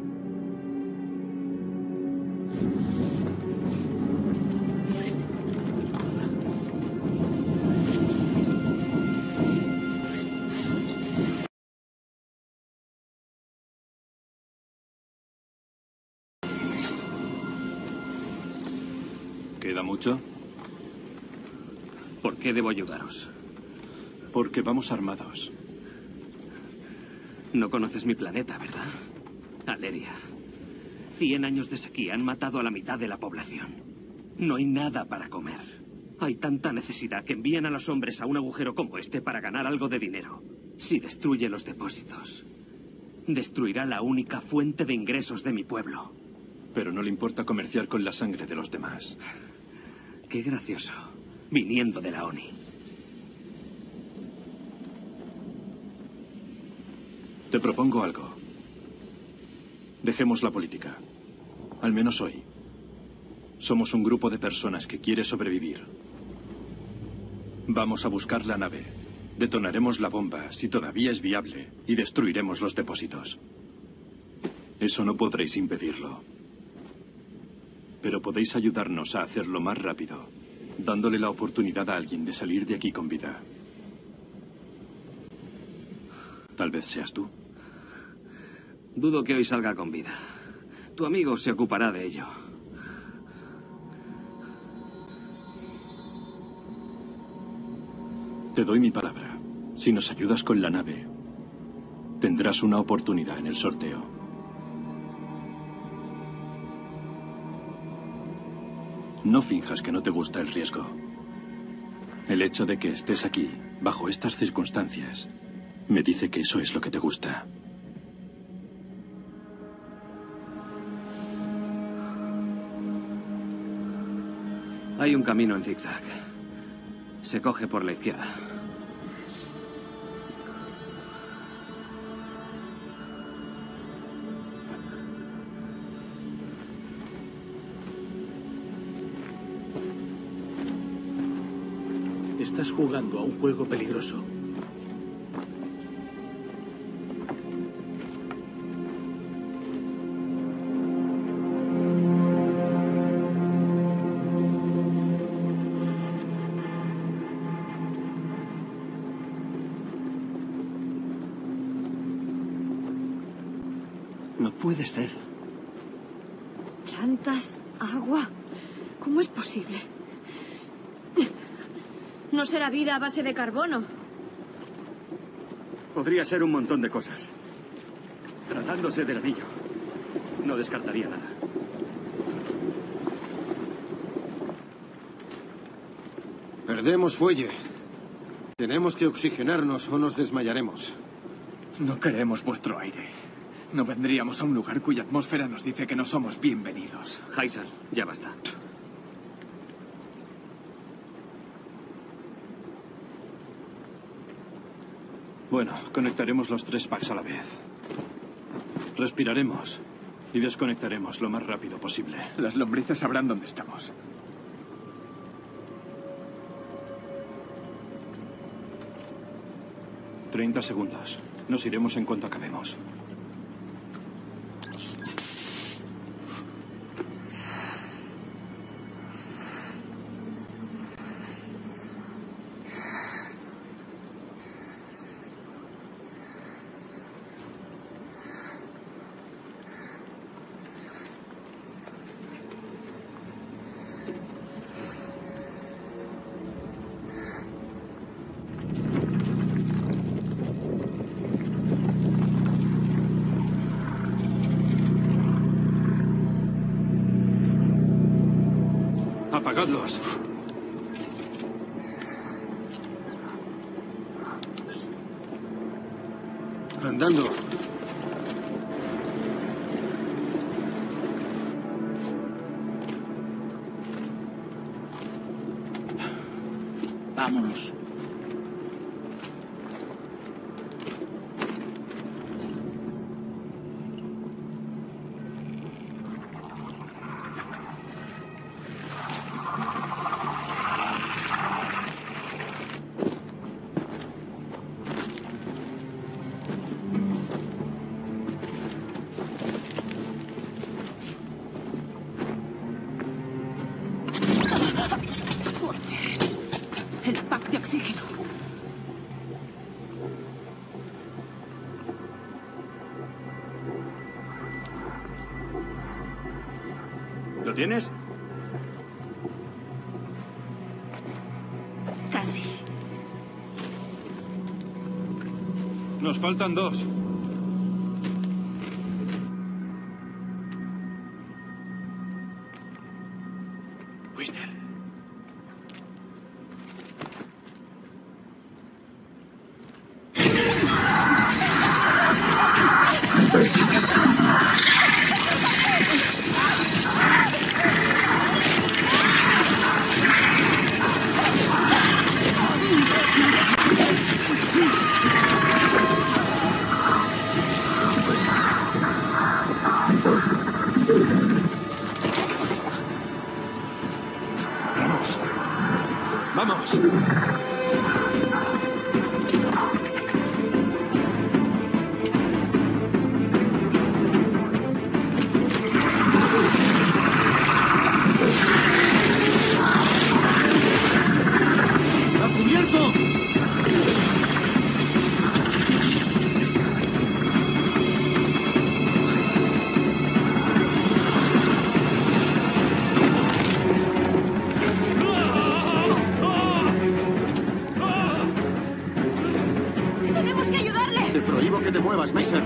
[SPEAKER 3] ¿Queda mucho?
[SPEAKER 13] ¿Por qué debo ayudaros?
[SPEAKER 3] Porque vamos armados.
[SPEAKER 13] No conoces mi planeta, ¿verdad? Aleria. 100 años de sequía han matado a la mitad de la población. No hay nada para comer. Hay tanta necesidad que envían a los hombres a un agujero como este para ganar algo de dinero. Si destruye los depósitos, destruirá la única fuente de ingresos de mi pueblo.
[SPEAKER 3] Pero no le importa comerciar con la sangre de los demás.
[SPEAKER 13] Qué gracioso, viniendo de la ONI.
[SPEAKER 3] Te propongo algo. Dejemos la política. Al menos hoy. Somos un grupo de personas que quiere sobrevivir. Vamos a buscar la nave. Detonaremos la bomba, si todavía es viable, y destruiremos los depósitos. Eso no podréis impedirlo. Pero podéis ayudarnos a hacerlo más rápido, dándole la oportunidad a alguien de salir de aquí con vida. Tal vez seas tú.
[SPEAKER 13] Dudo que hoy salga con vida. Tu amigo se ocupará de ello.
[SPEAKER 3] Te doy mi palabra. Si nos ayudas con la nave, tendrás una oportunidad en el sorteo. No finjas que no te gusta el riesgo. El hecho de que estés aquí, bajo estas circunstancias, me dice que eso es lo que te gusta.
[SPEAKER 13] Hay un camino en zigzag. Se coge por la izquierda.
[SPEAKER 2] Estás jugando a un juego peligroso.
[SPEAKER 4] No puede ser.
[SPEAKER 8] Plantas, agua. ¿Cómo es posible? No será vida a base de carbono.
[SPEAKER 6] Podría ser un montón de cosas. Tratándose del anillo, no descartaría nada.
[SPEAKER 1] Perdemos fuelle. Tenemos que oxigenarnos o nos desmayaremos.
[SPEAKER 12] No queremos vuestro aire. No vendríamos a un lugar cuya atmósfera nos dice que no somos bienvenidos.
[SPEAKER 6] Haysar, ya basta.
[SPEAKER 3] Bueno, conectaremos los 3 packs a la vez. Respiraremos y desconectaremos lo más rápido posible.
[SPEAKER 12] Las lombrices sabrán dónde estamos.
[SPEAKER 3] «30 segundos. Nos iremos en cuanto acabemos». ¡Apagadlos!
[SPEAKER 1] Andando.
[SPEAKER 2] Vámonos.
[SPEAKER 5] El pack de oxígeno.
[SPEAKER 6] ¿Lo tienes?
[SPEAKER 5] Casi.
[SPEAKER 3] Nos faltan 2.
[SPEAKER 2] Wisner.
[SPEAKER 3] ¡Vamos!
[SPEAKER 1] ¡A cubierto!
[SPEAKER 5] ¡Tenemos que ayudarle!
[SPEAKER 1] Te prohíbo que te muevas, Mason.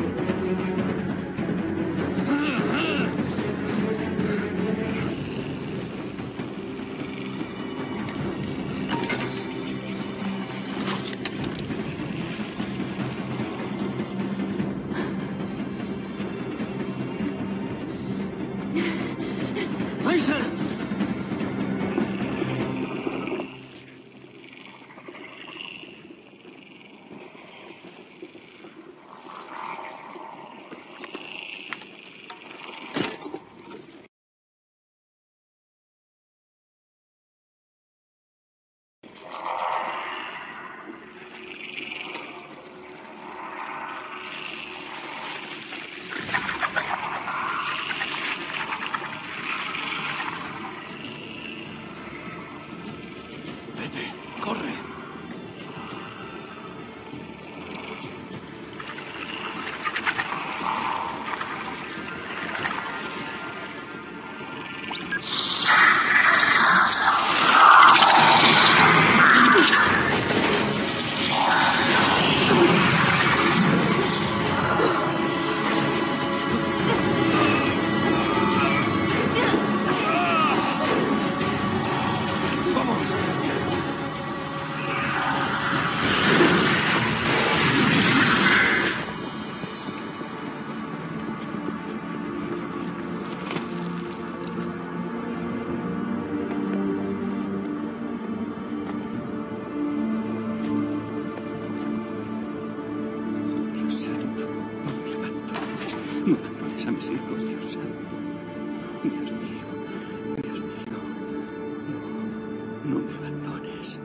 [SPEAKER 1] ¡Mason!
[SPEAKER 6] No abandones a mis hijos, Dios santo. Dios mío, Dios mío. No, no me abandones.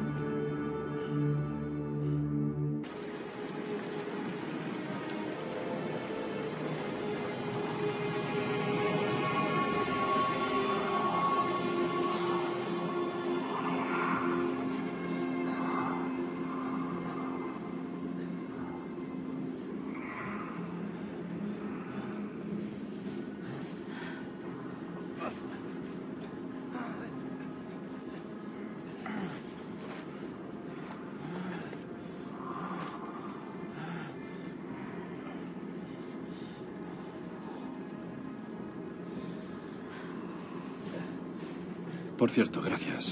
[SPEAKER 3] Por cierto, gracias.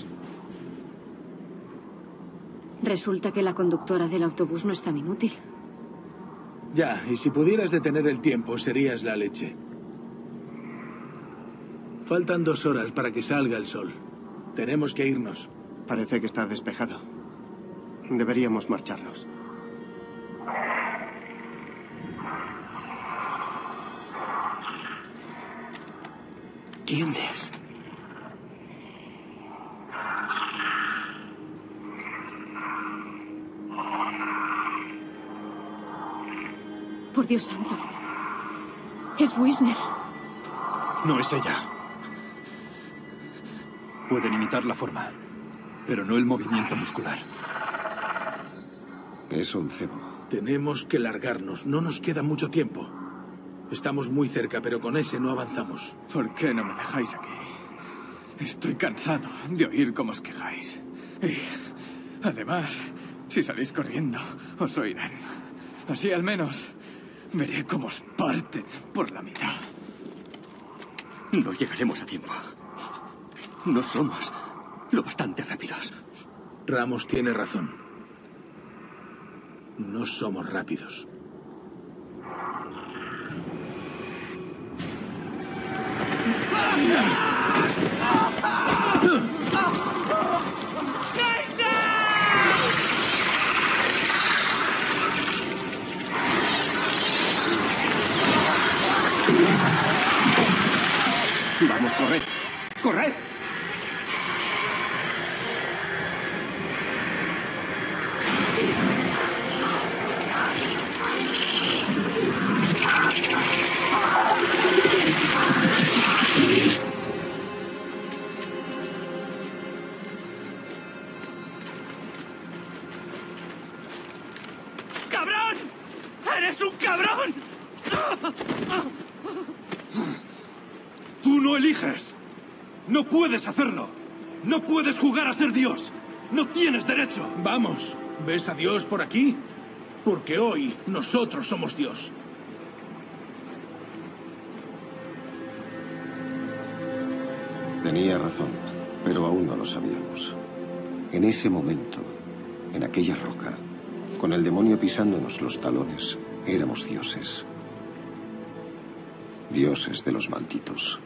[SPEAKER 8] Resulta que la conductora del autobús no es tan inútil.
[SPEAKER 2] Ya, y si pudieras detener el tiempo, serías la leche. Faltan 2 horas para que salga el sol. Tenemos que irnos.
[SPEAKER 4] Parece que está despejado. Deberíamos marcharnos. ¿Quién es?
[SPEAKER 8] Por Dios santo. Es Wisner.
[SPEAKER 3] No es ella. Pueden imitar la forma, pero no el movimiento muscular.
[SPEAKER 1] Es un cebo.
[SPEAKER 2] Tenemos que largarnos. No nos queda mucho tiempo. Estamos muy cerca, pero con ese no avanzamos.
[SPEAKER 12] ¿Por qué no me dejáis aquí? Estoy cansado de oír cómo os quejáis. Y, además, si salís corriendo, os oirán. Así al menos veré cómo os parten por la mitad.
[SPEAKER 6] No llegaremos a tiempo. No somos lo bastante rápidos.
[SPEAKER 2] Ramos tiene razón. No somos rápidos.
[SPEAKER 4] Vamos, corred. ¡Corred!
[SPEAKER 13] ¡Cabrón! ¡Eres un cabrón!
[SPEAKER 3] ¡Tú no eliges! ¡No puedes hacerlo! ¡No puedes jugar a ser Dios! ¡No tienes derecho!
[SPEAKER 2] Vamos, ¿ves a Dios por aquí? Porque hoy nosotros somos Dios.
[SPEAKER 1] Tenía razón, pero aún no lo sabíamos. En ese momento, en aquella roca, con el demonio pisándonos los talones, éramos dioses. Dioses de los malditos.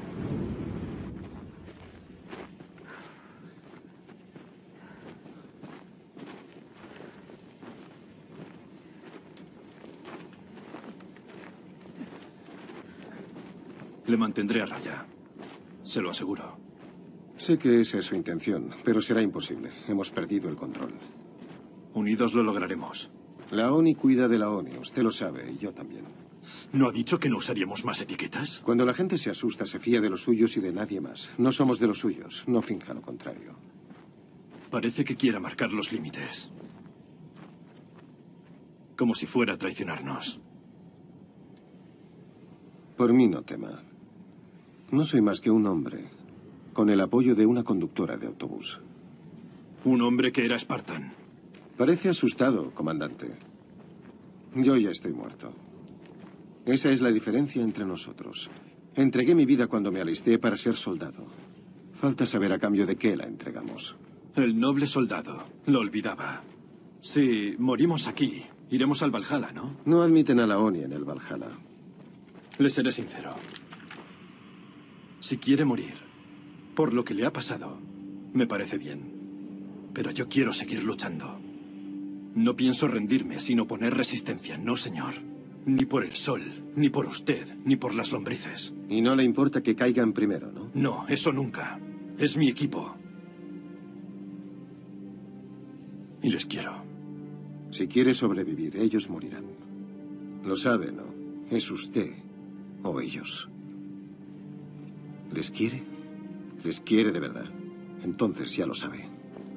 [SPEAKER 3] Le mantendré a raya. Se lo aseguro.
[SPEAKER 1] Sé que esa es su intención, pero será imposible. Hemos perdido el control.
[SPEAKER 3] Unidos lo lograremos.
[SPEAKER 1] La ONI cuida de la ONI, usted lo sabe, y yo también.
[SPEAKER 3] ¿No ha dicho que no usaríamos más etiquetas?
[SPEAKER 1] Cuando la gente se asusta, se fía de los suyos y de nadie más. No somos de los suyos, no finja lo contrario.
[SPEAKER 3] Parece que quiera marcar los límites. Como si fuera a traicionarnos.
[SPEAKER 1] Por mí no tema. No soy más que un hombre, con el apoyo de una conductora de autobús.
[SPEAKER 3] Un hombre que era Spartan.
[SPEAKER 1] Parece asustado, comandante. Yo ya estoy muerto. Esa es la diferencia entre nosotros. Entregué mi vida cuando me alisté para ser soldado. Falta saber a cambio de qué la entregamos.
[SPEAKER 3] El noble soldado. Lo olvidaba. Si morimos aquí, iremos al Valhalla, ¿no?
[SPEAKER 1] No admiten a la ONI en el Valhalla.
[SPEAKER 3] Le seré sincero. Si quiere morir por lo que le ha pasado, me parece bien. Pero yo quiero seguir luchando. No pienso rendirme, sino poner resistencia. No, señor. Ni por el sol, ni por usted, ni por las lombrices.
[SPEAKER 1] Y no le importa que caigan primero, ¿no?
[SPEAKER 3] No, eso nunca. Es mi equipo. Y les quiero.
[SPEAKER 1] Si quiere sobrevivir, ellos morirán. Lo sabe, ¿no? Es usted o ellos. ¿Les quiere? Les quiere de verdad. Entonces ya lo sabe.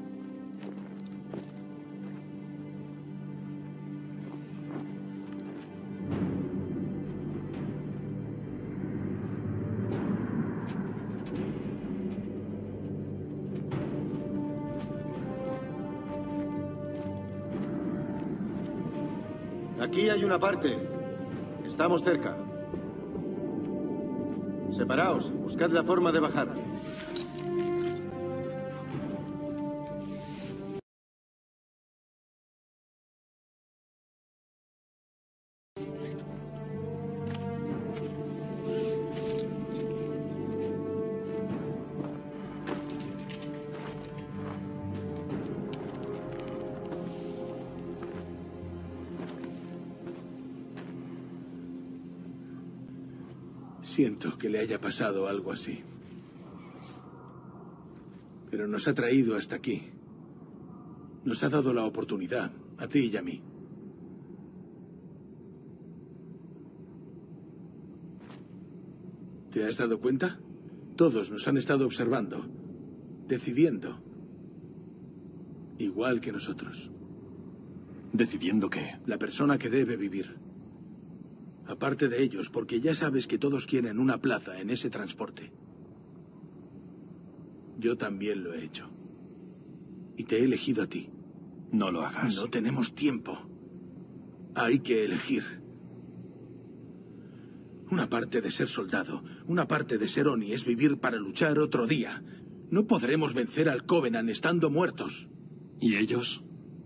[SPEAKER 1] Aquí hay una parte. Estamos cerca. Separaos. Buscad la forma de bajar.
[SPEAKER 2] Siento que le haya pasado algo así. Pero nos ha traído hasta aquí. Nos ha dado la oportunidad, a ti y a mí. ¿Te has dado cuenta? Todos nos han estado observando, decidiendo. Igual que nosotros.
[SPEAKER 3] ¿Decidiendo qué?
[SPEAKER 2] La persona que debe vivir. Aparte de ellos, porque ya sabes que todos quieren una plaza en ese transporte. Yo también lo he hecho. Y te he elegido a ti.
[SPEAKER 3] No lo hagas.
[SPEAKER 2] No tenemos tiempo. Hay que elegir. Una parte de ser soldado, una parte de ser Oni es vivir para luchar otro día. No podremos vencer al Covenant estando muertos.
[SPEAKER 3] ¿Y ellos?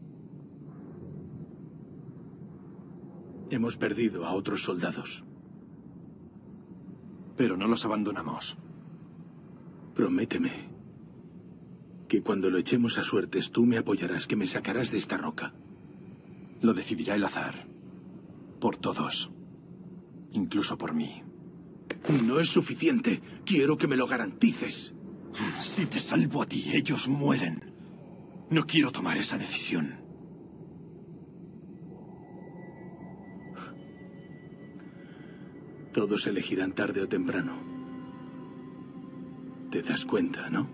[SPEAKER 2] Hemos perdido a otros soldados.
[SPEAKER 3] Pero no los abandonamos.
[SPEAKER 2] Prométeme que cuando lo echemos a suertes tú me apoyarás, que me sacarás de esta roca.
[SPEAKER 3] Lo decidirá el azar. Por todos. Incluso por mí.
[SPEAKER 2] No es suficiente. Quiero que me lo garantices.
[SPEAKER 3] Si te salvo a ti, ellos mueren. No quiero tomar esa decisión.
[SPEAKER 2] Todos elegirán tarde o temprano. Te das cuenta, ¿no?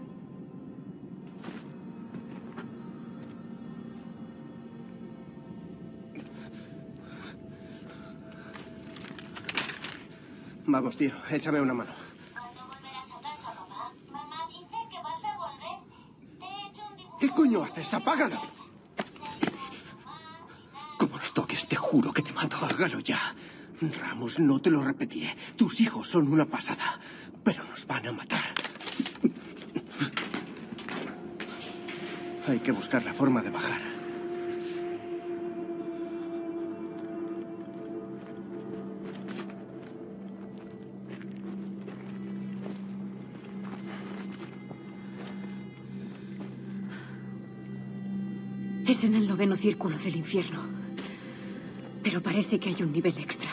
[SPEAKER 4] Vamos, tío, échame una mano.
[SPEAKER 10] ¿Cuándo volverás a casa, mamá? Mamá dice que vas a volver. Te he hecho un dibujo.
[SPEAKER 4] ¿Qué coño haces? ¡Apágalo!
[SPEAKER 6] Como los toques, te juro que te mato.
[SPEAKER 4] Apágalo ya. Ramos, no te lo repetiré. Tus hijos son una pasada, pero nos van a matar. Hay que buscar la forma de bajar.
[SPEAKER 8] Es en el 9º círculo del infierno. Pero parece que hay un nivel extra.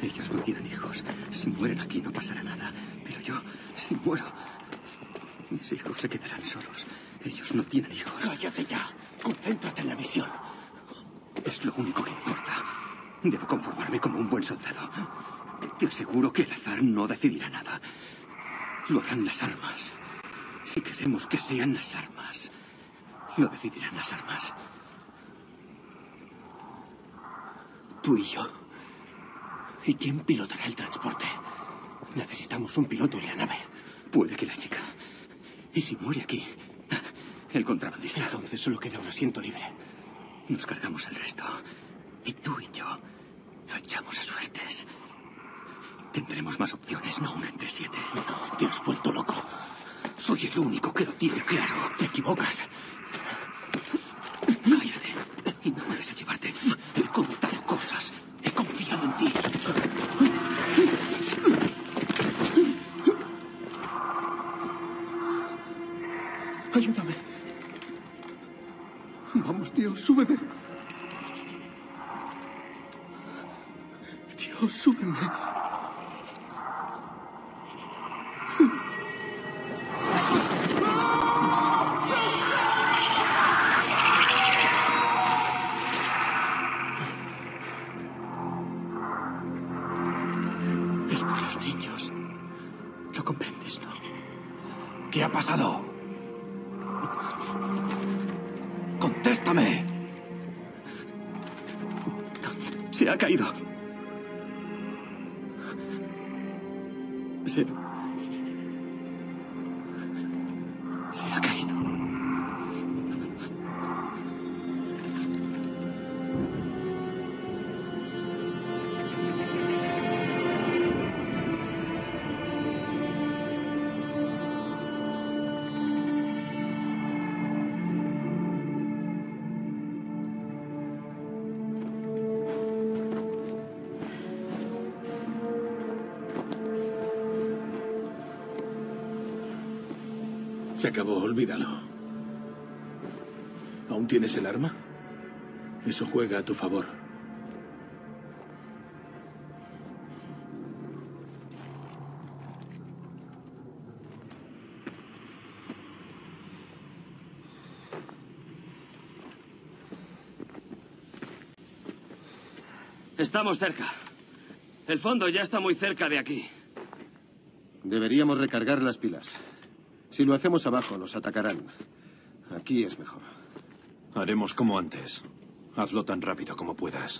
[SPEAKER 6] Ellos no tienen hijos. Si mueren aquí no pasará nada. Pero yo, si muero, mis hijos se quedarán solos. Ellos no tienen hijos.
[SPEAKER 4] Cállate ya. Concéntrate en la misión.
[SPEAKER 6] Es lo único que importa. Debo conformarme como un buen soldado. Te aseguro que el azar no decidirá nada. Lo harán las armas. Si queremos que sean las armas, lo decidirán las armas.
[SPEAKER 4] Tú y yo. ¿Y quién pilotará el transporte? Necesitamos un piloto en la nave.
[SPEAKER 6] Puede que la chica. ¿Y si muere aquí? El contrabandista.
[SPEAKER 4] Entonces solo queda un asiento libre.
[SPEAKER 6] Nos cargamos el resto. Y tú y yo lo echamos a suertes. Tendremos más opciones, no una entre 7.
[SPEAKER 4] No, te has vuelto loco.
[SPEAKER 6] Soy el único que lo tiene claro.
[SPEAKER 4] Te equivocas.
[SPEAKER 6] Cállate y no vuelves a llevarte. Te he contado cosas. He confiado en ti.
[SPEAKER 4] Ayúdame. Vamos, Dios, súbeme. Dios, súbeme.
[SPEAKER 6] Es por los niños. Lo comprendes, ¿no?
[SPEAKER 12] ¿Qué ha pasado? ¡Contéstame!
[SPEAKER 6] Se ha caído. Se ha caído.
[SPEAKER 2] Se acabó, olvídalo. ¿Aún tienes el arma? Eso juega a tu favor.
[SPEAKER 13] Estamos cerca. El fondo ya está muy cerca de aquí.
[SPEAKER 1] Deberíamos recargar las pilas. Si lo hacemos abajo, nos atacarán. Aquí es mejor.
[SPEAKER 3] Haremos como antes. Hazlo tan rápido como puedas.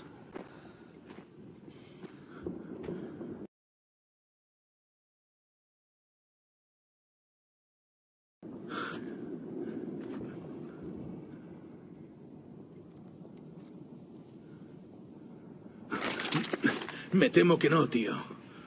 [SPEAKER 2] Me temo que no, tío.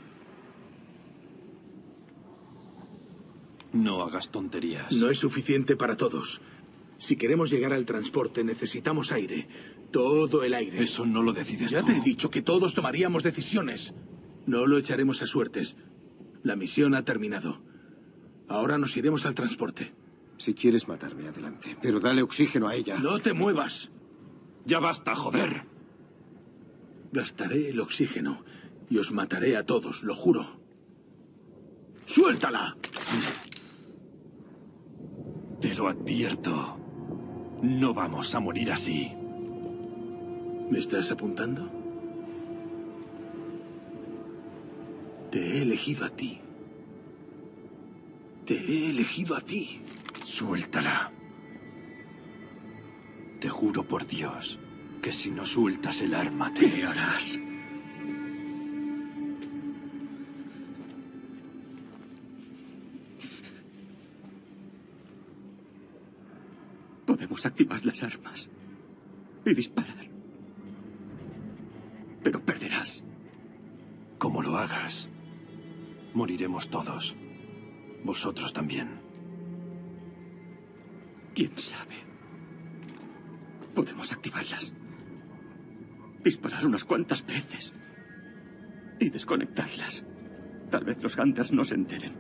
[SPEAKER 3] No hagas tonterías.
[SPEAKER 2] No es suficiente para todos. Si queremos llegar al transporte, necesitamos aire. Todo el aire.
[SPEAKER 3] Eso no lo decides
[SPEAKER 2] Ya
[SPEAKER 3] tú.
[SPEAKER 2] te he dicho que todos tomaríamos decisiones. No lo echaremos a suertes. La misión ha terminado. Ahora nos iremos al transporte.
[SPEAKER 1] Si quieres matarme, adelante. Pero dale oxígeno a ella.
[SPEAKER 2] No te muevas.
[SPEAKER 3] Ya basta, joder.
[SPEAKER 2] Gastaré el oxígeno y os mataré a todos, lo juro. ¡Suéltala!
[SPEAKER 3] Te lo advierto. No vamos a morir así.
[SPEAKER 2] ¿Me estás apuntando? Te he elegido a ti. Te he elegido a ti.
[SPEAKER 3] Suéltala. Te juro por Dios que si no sueltas el arma te...
[SPEAKER 6] ¿Qué harás? Podemos activar las armas y disparar. Pero perderás.
[SPEAKER 3] Como lo hagas, moriremos todos. Vosotros también.
[SPEAKER 6] ¿Quién sabe? Podemos activarlas. Disparar unas cuantas veces. Y desconectarlas. Tal vez los Hunters no se enteren.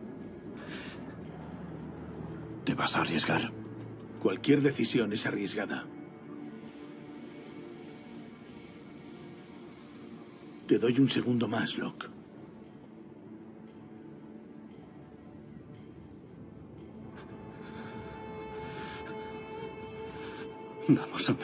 [SPEAKER 3] ¿Te vas a arriesgar?
[SPEAKER 2] Cualquier decisión es arriesgada. Te doy un segundo más, Locke.
[SPEAKER 6] Vamos, hombre.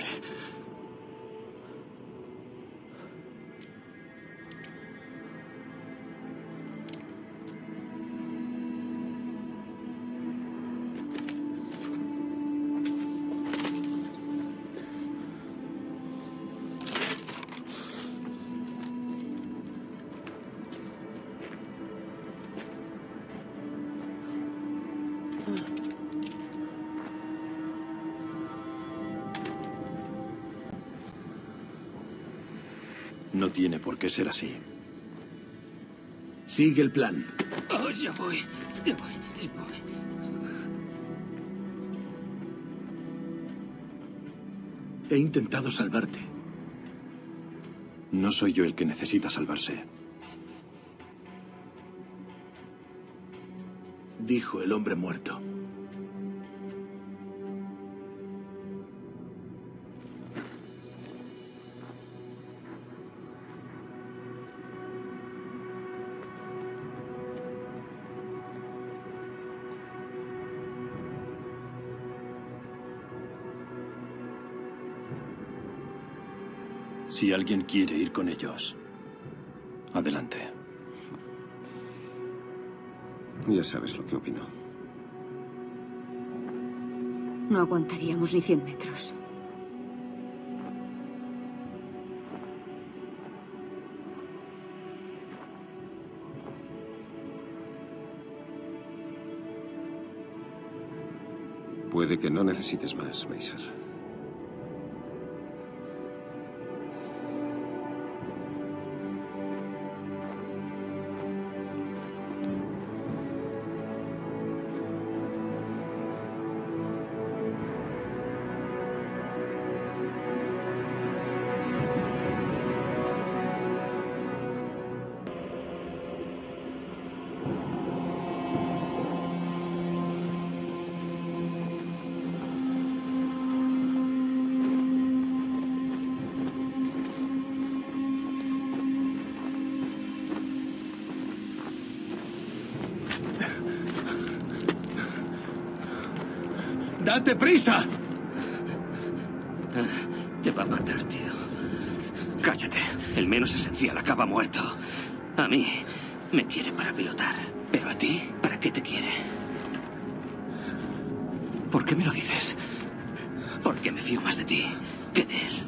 [SPEAKER 3] No tiene por qué ser así.
[SPEAKER 2] Sigue el plan.
[SPEAKER 13] Oh, ya voy.
[SPEAKER 2] He intentado salvarte.
[SPEAKER 3] No soy yo el que necesita salvarse.
[SPEAKER 2] Dijo el hombre muerto.
[SPEAKER 3] Si alguien quiere ir con ellos, adelante.
[SPEAKER 1] Ya sabes lo que opino.
[SPEAKER 8] No aguantaríamos ni 100 metros.
[SPEAKER 1] Puede que no necesites más, Maser.
[SPEAKER 2] ¡Date prisa!
[SPEAKER 13] Te va a matar, tío. Cállate. El menos esencial acaba muerto. A mí me quiere para pilotar. Pero a ti, ¿para qué te quiere? ¿Por qué me lo dices? Porque me fío más de ti que de él.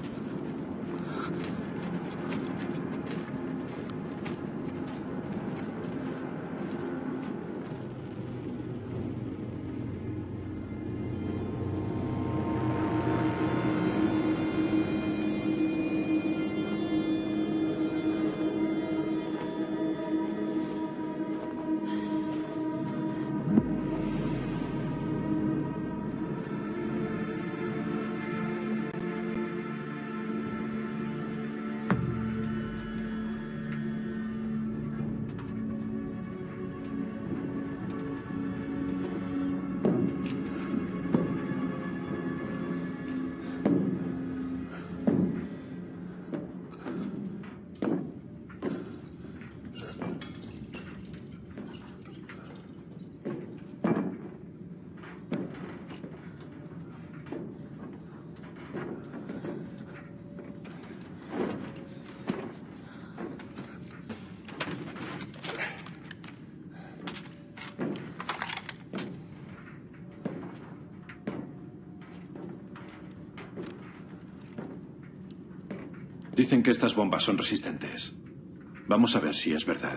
[SPEAKER 3] Dicen que estas bombas son resistentes. Vamos a ver si es verdad.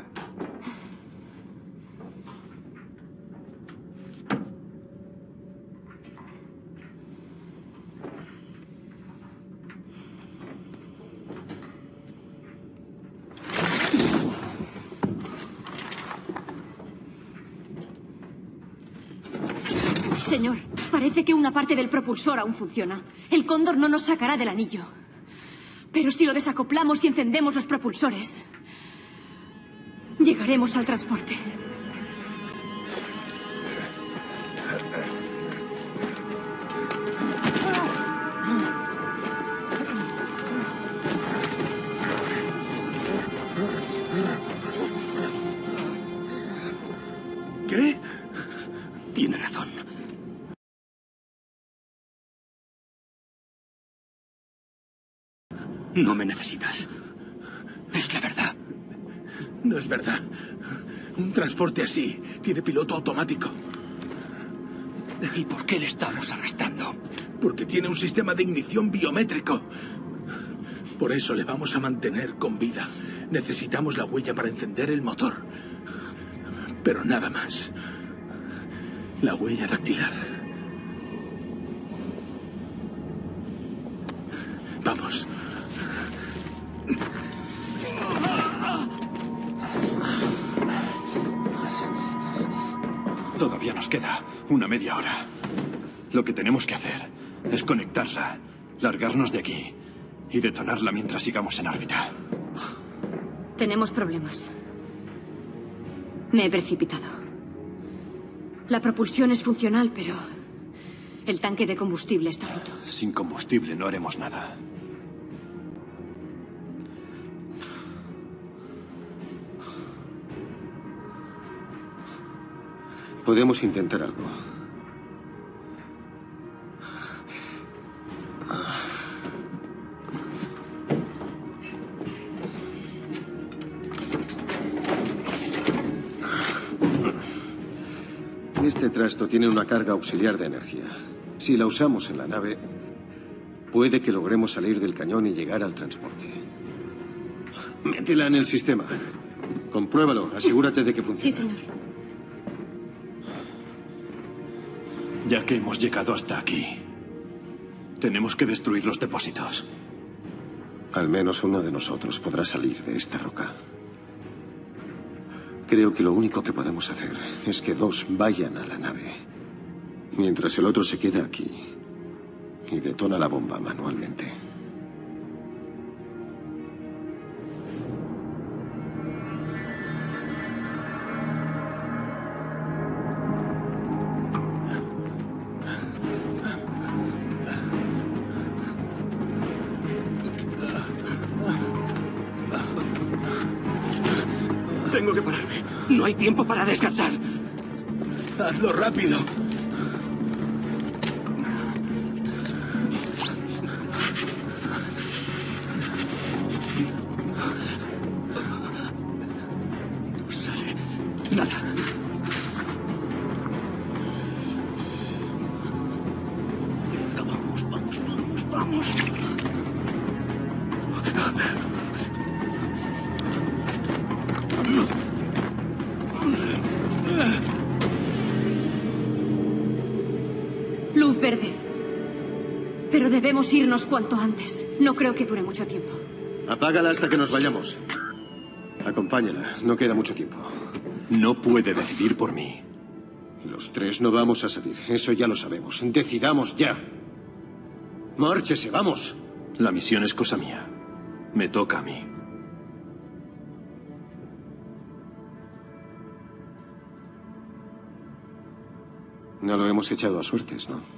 [SPEAKER 8] Señor, parece que una parte del propulsor aún funciona. El cóndor no nos sacará del anillo. Pero si lo desacoplamos y encendemos los propulsores, llegaremos al transporte.
[SPEAKER 13] No me necesitas. Es la verdad.
[SPEAKER 2] No es verdad. Un transporte así tiene piloto automático.
[SPEAKER 13] ¿Y por qué le estamos arrastrando?
[SPEAKER 2] Porque tiene un sistema de ignición biométrico. Por eso le vamos a mantener con vida. Necesitamos la huella para encender el motor. Pero nada más. La huella dactilar. Vamos.
[SPEAKER 3] Todavía nos queda una media hora. Lo que tenemos que hacer es conectarla, largarnos de aquí y detonarla mientras sigamos en órbita.
[SPEAKER 8] Tenemos problemas. Me he precipitado. La propulsión es funcional, pero el tanque de combustible está roto.
[SPEAKER 3] Sin combustible no haremos nada.
[SPEAKER 1] Podemos intentar algo. Este trasto tiene una carga auxiliar de energía. Si la usamos en la nave, puede que logremos salir del cañón y llegar al transporte. Métela en el sistema. Compruébalo. Asegúrate de que funcione.
[SPEAKER 8] Sí, señor.
[SPEAKER 3] Ya que hemos llegado hasta aquí, tenemos que destruir los depósitos.
[SPEAKER 1] Al menos uno de nosotros podrá salir de esta roca. Creo que lo único que podemos hacer es que dos vayan a la nave, mientras el otro se queda aquí y detona la bomba manualmente.
[SPEAKER 13] Tengo que pararme. No hay tiempo para descansar.
[SPEAKER 2] Hazlo rápido.
[SPEAKER 13] No sale nada. Vamos.
[SPEAKER 8] Luz verde. Pero debemos irnos cuanto antes. No creo que dure mucho tiempo.
[SPEAKER 1] Apágala hasta que nos vayamos. Acompáñala. No queda mucho tiempo.
[SPEAKER 3] No puede decidir por mí.
[SPEAKER 1] Los tres no vamos a salir. Eso ya lo sabemos. Decidamos ya. Márchese, vamos.
[SPEAKER 3] La misión es cosa mía. Me toca a mí.
[SPEAKER 1] No lo hemos echado a suertes, ¿no?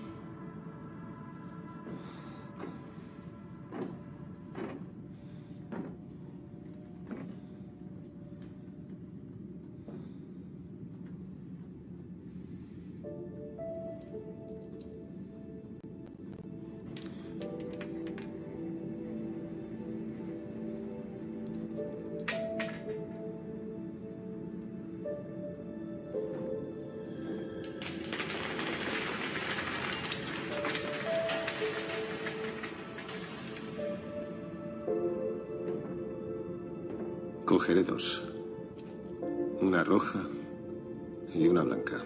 [SPEAKER 1] Cogeré dos. Una roja y una blanca.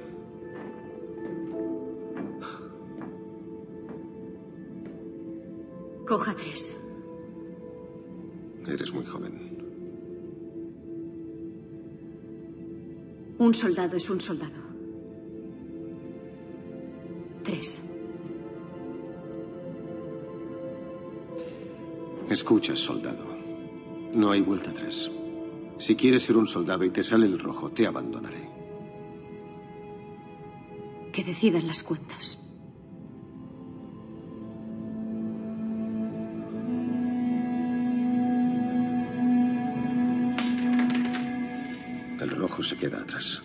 [SPEAKER 8] Coja 3.
[SPEAKER 1] Eres muy joven.
[SPEAKER 8] Un soldado es un soldado. 3.
[SPEAKER 1] Escucha, soldado. No hay vuelta atrás. Si quieres ser un soldado y te sale el rojo, te abandonaré.
[SPEAKER 8] Que decidan las cuentas.
[SPEAKER 1] El rojo se queda atrás.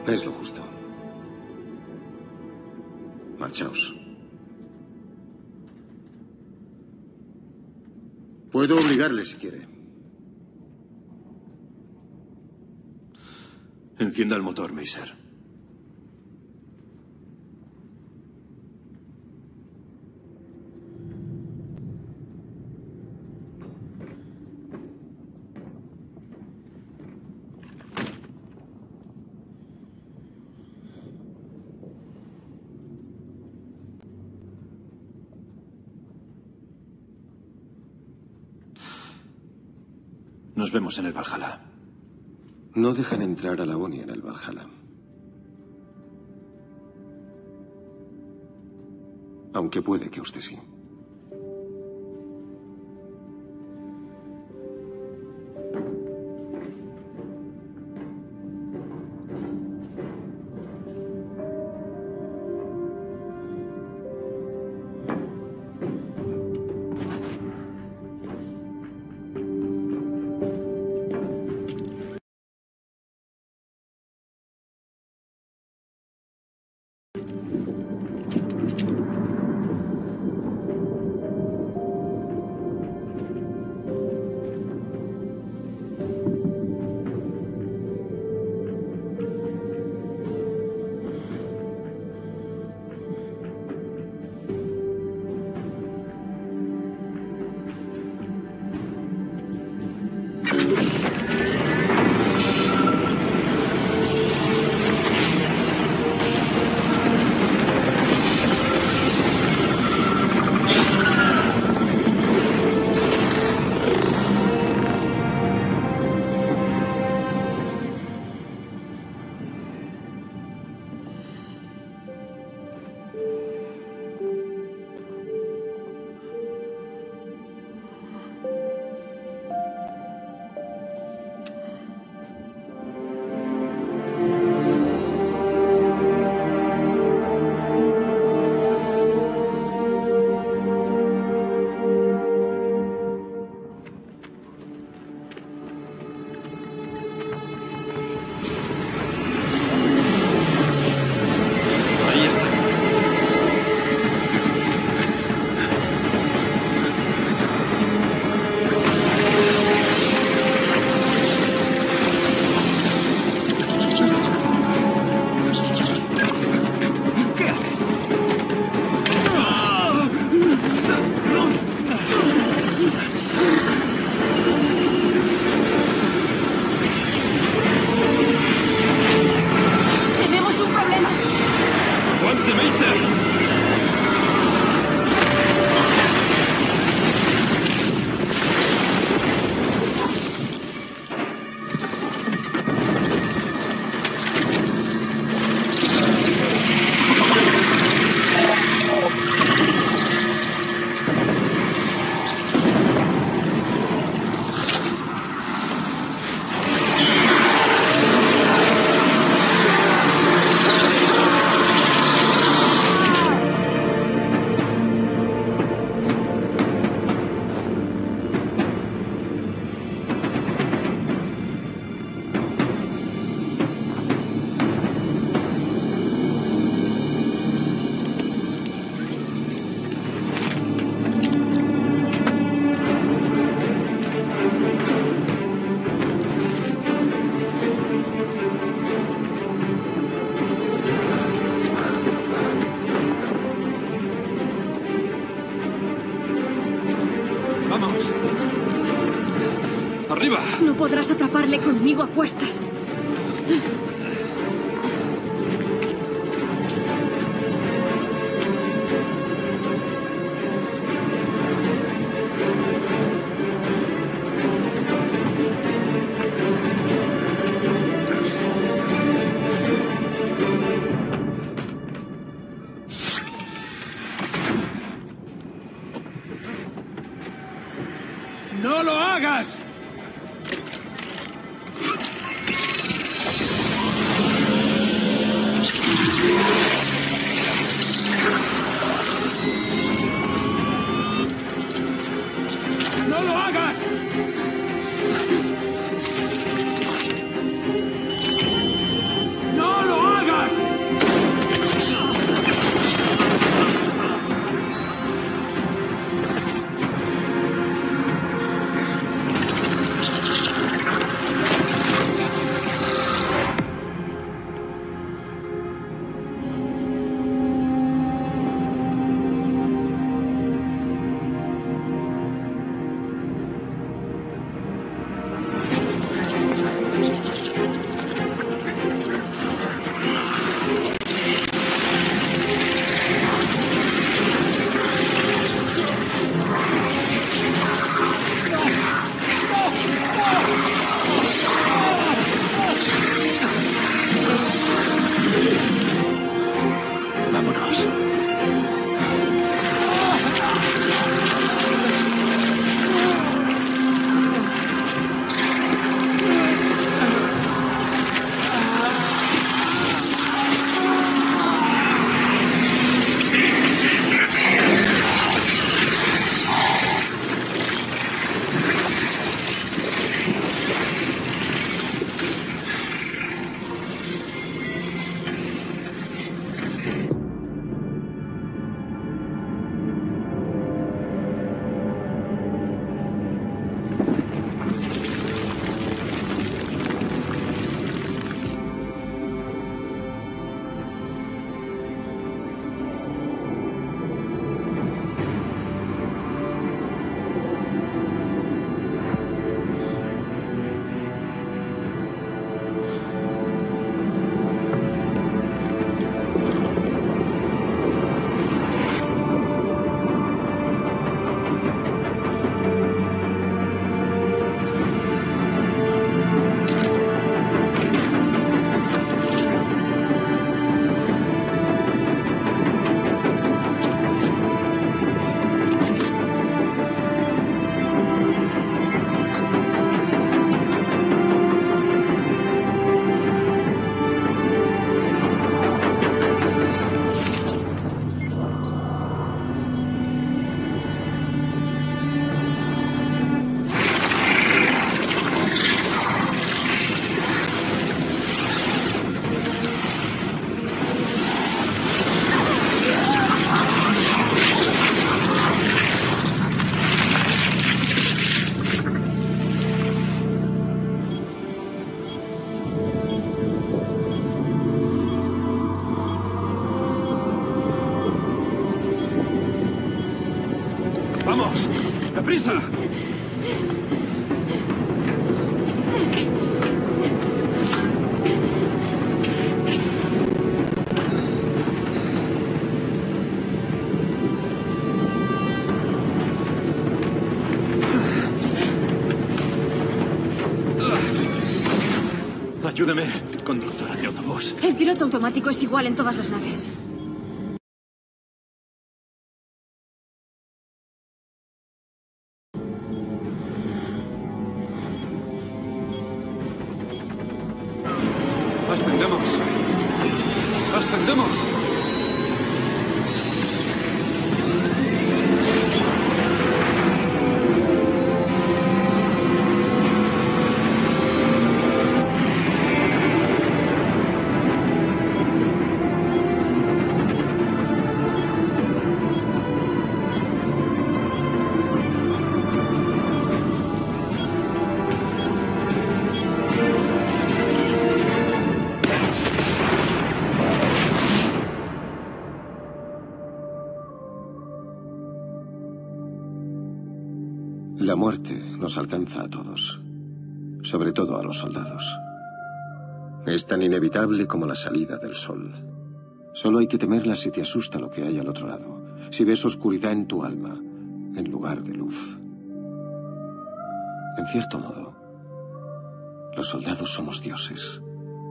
[SPEAKER 1] Es lo justo. Marchaos. Puedo obligarle si quiere.
[SPEAKER 3] Encienda el motor, Meiser. Nos vemos en el Valhalla.
[SPEAKER 1] No dejan entrar a la ONI en el Valhalla. Aunque puede que usted sí.
[SPEAKER 3] ¡Arriba!
[SPEAKER 8] No podrás atraparle conmigo a cuestas.
[SPEAKER 12] ¡No lo hagas!
[SPEAKER 3] prisa! Ayúdame, conductora de autobús.
[SPEAKER 8] El piloto automático es igual en todas las naves.
[SPEAKER 3] ¡Ascendemos! ¡Ascendemos!
[SPEAKER 1] La muerte nos alcanza a todos, sobre todo a los soldados. Es tan inevitable como la salida del sol. Solo hay que temerla si te asusta lo que hay al otro lado, si ves oscuridad en tu alma, en lugar de luz. En cierto modo, los soldados somos dioses.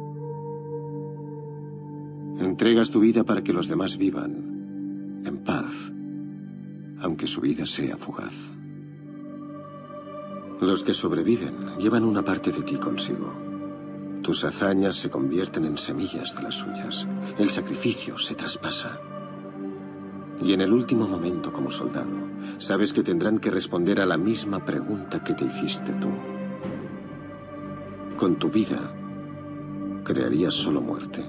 [SPEAKER 1] Entregas tu vida para que los demás vivan en paz, aunque su vida sea fugaz. Los que sobreviven llevan una parte de ti consigo. Tus hazañas se convierten en semillas de las suyas. El sacrificio se traspasa. Y en el último momento, como soldado, sabes que tendrán que responder a la misma pregunta que te hiciste tú. Con tu vida, ¿crearías solo muerte?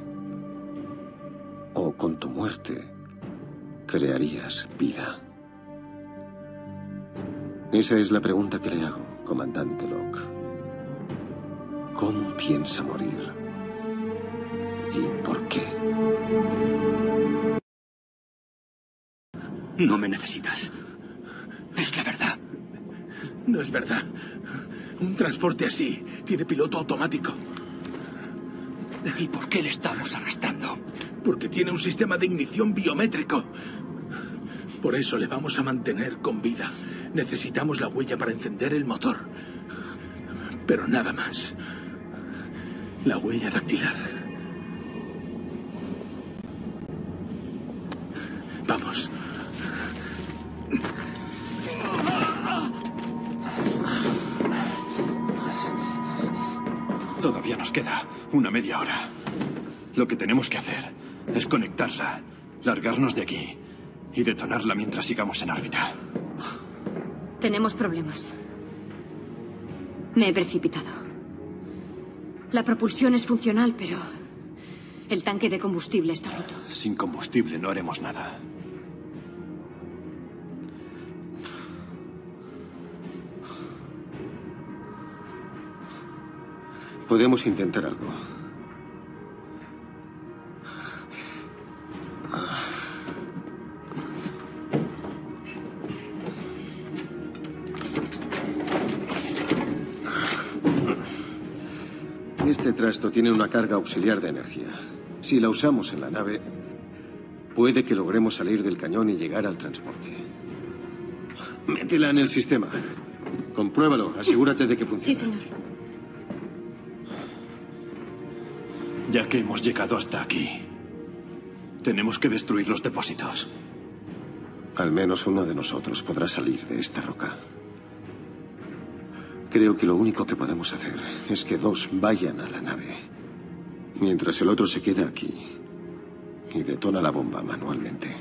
[SPEAKER 1] ¿O con tu muerte, crearías vida? Esa es la pregunta que le hago, comandante Locke. ¿Cómo piensa morir? ¿Y por qué?
[SPEAKER 6] No me necesitas. Es la verdad.
[SPEAKER 2] No es verdad. Un transporte así tiene piloto automático.
[SPEAKER 6] ¿Y por qué le estamos arrastrando?
[SPEAKER 2] Porque tiene un sistema de ignición biométrico. Por eso le vamos a mantener con vida. Necesitamos la huella para encender el motor. Pero nada más. La huella dactilar. Vamos.
[SPEAKER 3] Todavía nos queda una media hora. Lo que tenemos que hacer es conectarla, largarnos de aquí y detonarla mientras sigamos en órbita.
[SPEAKER 8] Tenemos problemas. Me he precipitado. La propulsión es funcional, pero el tanque de combustible está roto.
[SPEAKER 3] Sin combustible no haremos nada.
[SPEAKER 1] Podemos intentar algo. Este trasto tiene una carga auxiliar de energía. Si la usamos en la nave, puede que logremos salir del cañón y llegar al transporte. Métela en el sistema. Compruébalo. Asegúrate de que funcione.
[SPEAKER 8] Sí, señor.
[SPEAKER 3] Ya que hemos llegado hasta aquí, tenemos que destruir los depósitos.
[SPEAKER 1] Al menos uno de nosotros podrá salir de esta roca. Creo que lo único que podemos hacer es que dos vayan a la nave, mientras el otro se queda aquí y detona la bomba manualmente.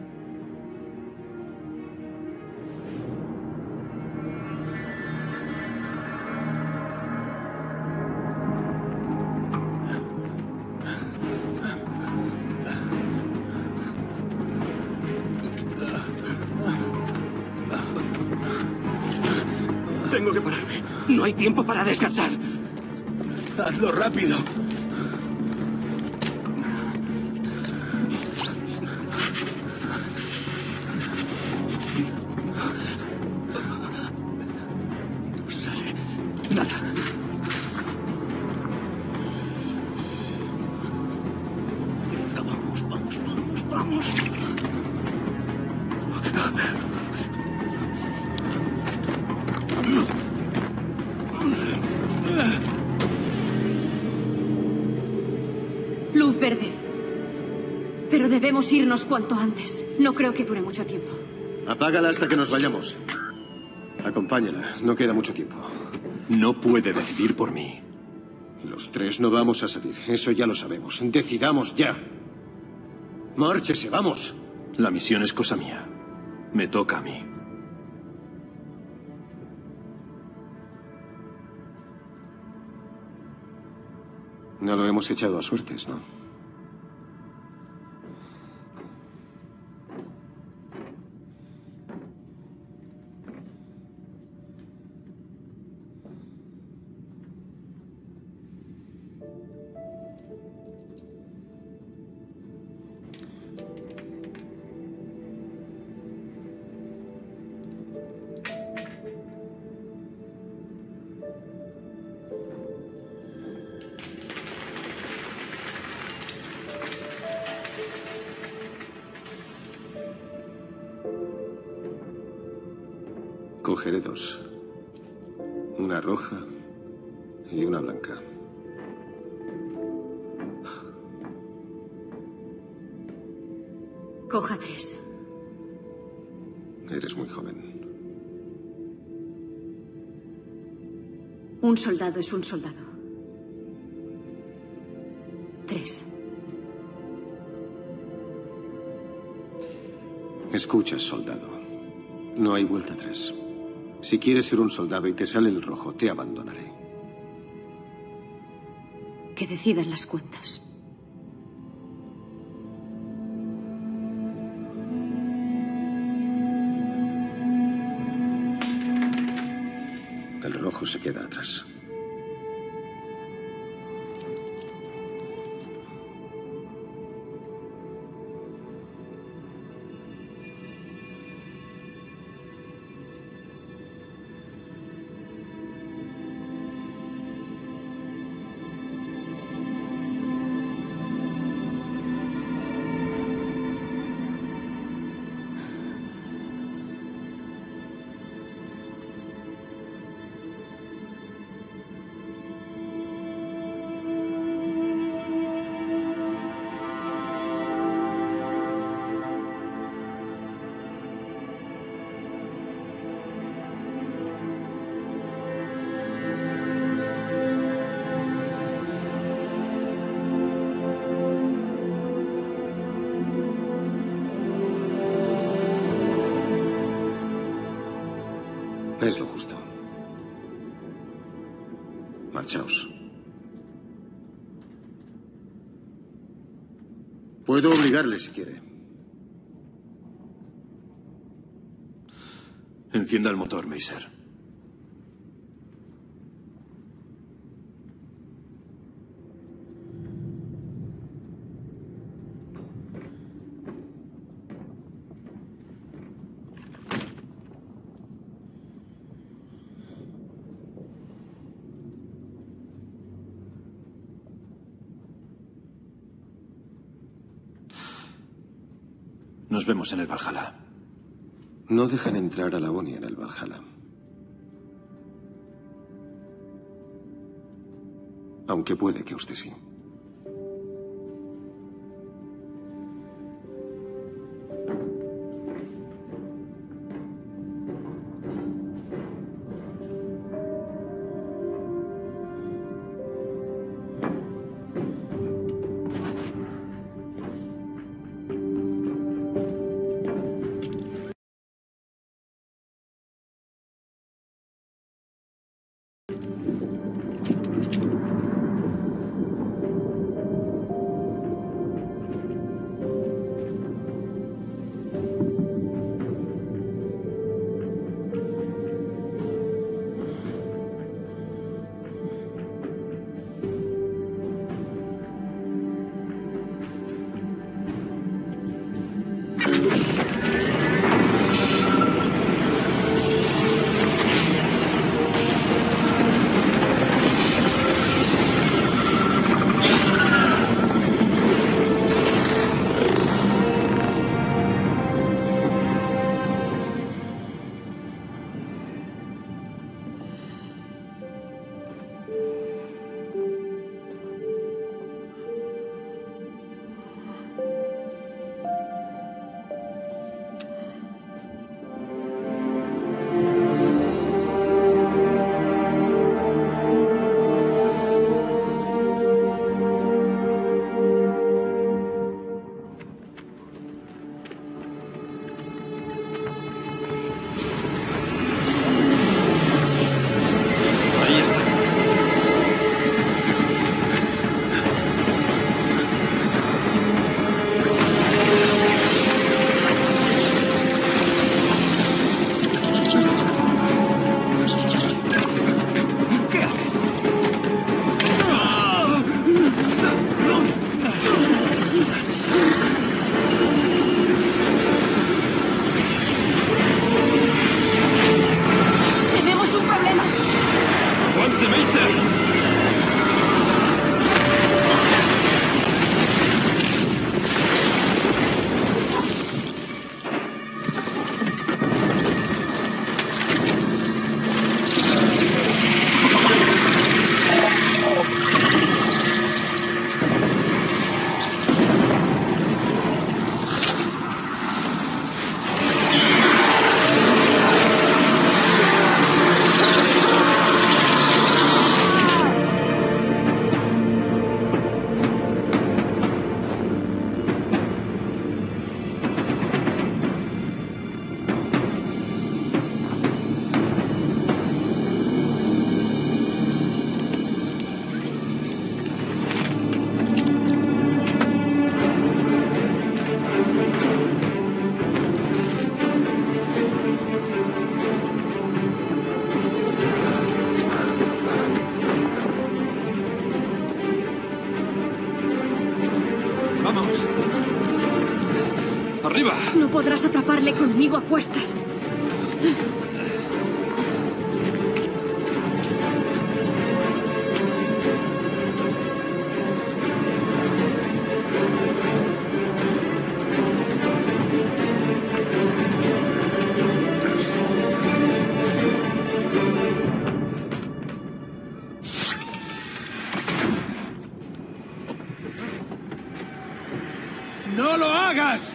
[SPEAKER 6] Tengo que pararme. No hay tiempo para descansar.
[SPEAKER 2] Hazlo rápido.
[SPEAKER 5] Vamos.
[SPEAKER 8] Luz verde. Pero debemos irnos cuanto antes. No creo que dure mucho tiempo.
[SPEAKER 1] Apágala hasta que nos vayamos. Acompáñala. No queda mucho tiempo.
[SPEAKER 3] No puede decidir por mí.
[SPEAKER 1] Los tres no vamos a salir. Eso ya lo sabemos. Decidamos ya. Márchese, vamos.
[SPEAKER 3] La misión es cosa mía. Me toca a mí.
[SPEAKER 1] No lo hemos echado a suertes, ¿no? Cogeré dos. Una roja y una blanca.
[SPEAKER 8] Coja 3.
[SPEAKER 1] Eres muy joven.
[SPEAKER 8] Un soldado es un soldado. 3.
[SPEAKER 1] Escucha, soldado. No hay vuelta atrás. Si quieres ser un soldado y te sale el rojo, te abandonaré.
[SPEAKER 8] Que decidan las cuentas.
[SPEAKER 1] El rojo se queda atrás. Es lo justo. Marchaos. Puedo obligarle si quiere.
[SPEAKER 3] Encienda el motor, Meiser. Nos vemos en el Valhalla.
[SPEAKER 1] No dejan entrar a la ONI en el Valhalla. Aunque puede que usted sí.
[SPEAKER 3] ¡Vamos! ¡Arriba!
[SPEAKER 8] No podrás atraparle conmigo a cuestas.
[SPEAKER 12] ¡No lo hagas!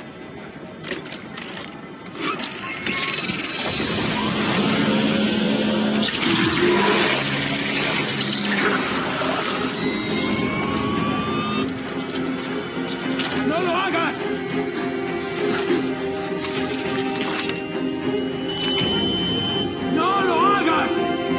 [SPEAKER 12] ¡No lo hagas! ¡No lo hagas!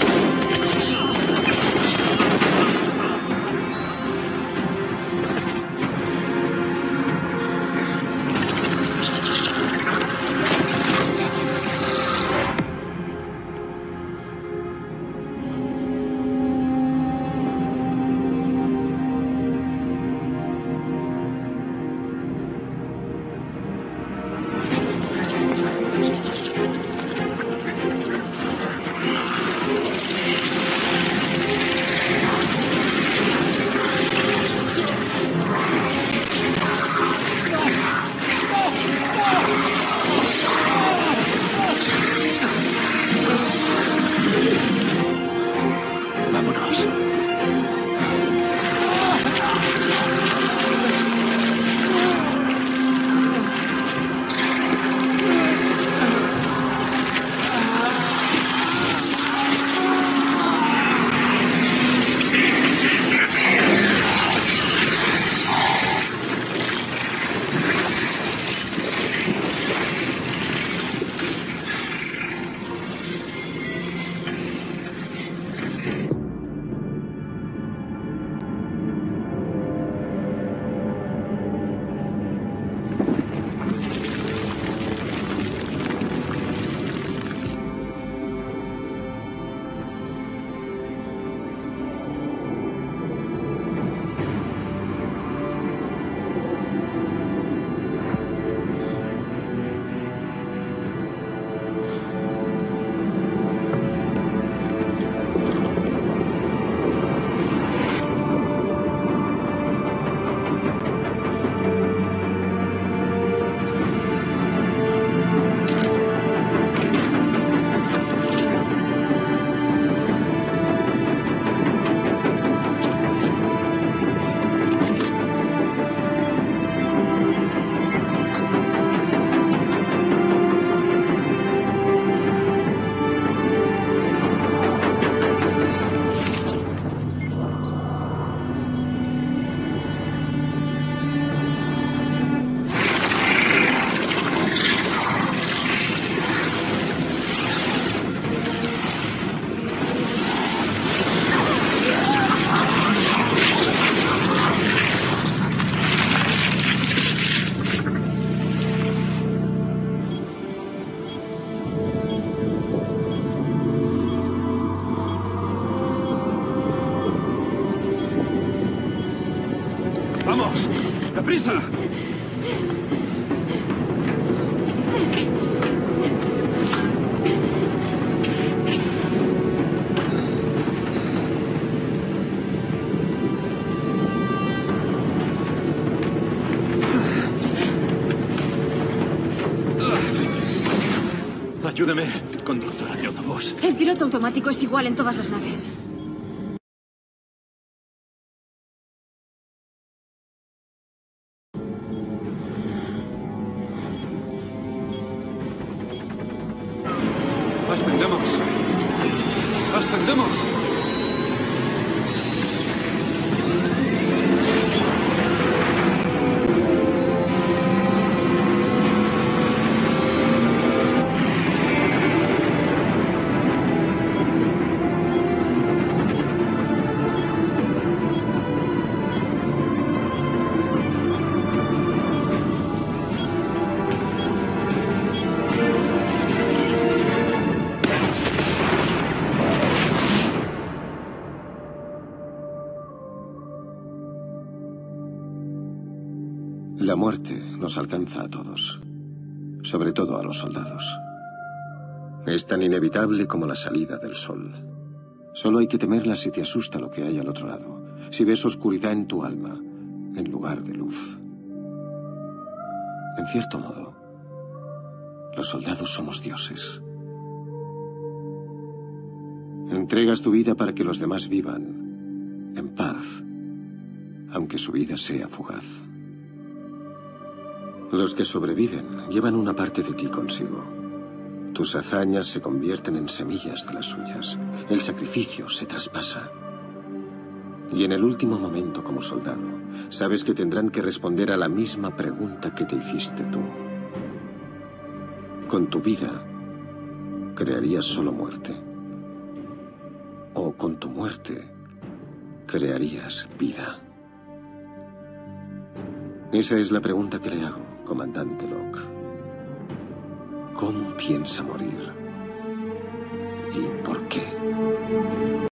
[SPEAKER 3] ¡Deprisa! Ayúdame, conductora de autobús.
[SPEAKER 8] El piloto automático es igual en todas las naves.
[SPEAKER 3] ¡Ascendemos! ¡Ascendemos!
[SPEAKER 1] La muerte nos alcanza a todos, sobre todo a los soldados. Es tan inevitable como la salida del sol. Solo hay que temerla si te asusta lo que hay al otro lado, si ves oscuridad en tu alma, en lugar de luz. En cierto modo, los soldados somos dioses. Entregas tu vida para que los demás vivan en paz, aunque su vida sea fugaz. Los que sobreviven llevan una parte de ti consigo. Tus hazañas se convierten en semillas de las suyas. El sacrificio se traspasa. Y en el último momento, como soldado, sabes que tendrán que responder a la misma pregunta que te hiciste tú. Con tu vida, ¿crearías solo muerte? ¿O con tu muerte, crearías vida? Esa es la pregunta que le hago, comandante Locke. ¿Cómo piensa morir? ¿Y por qué?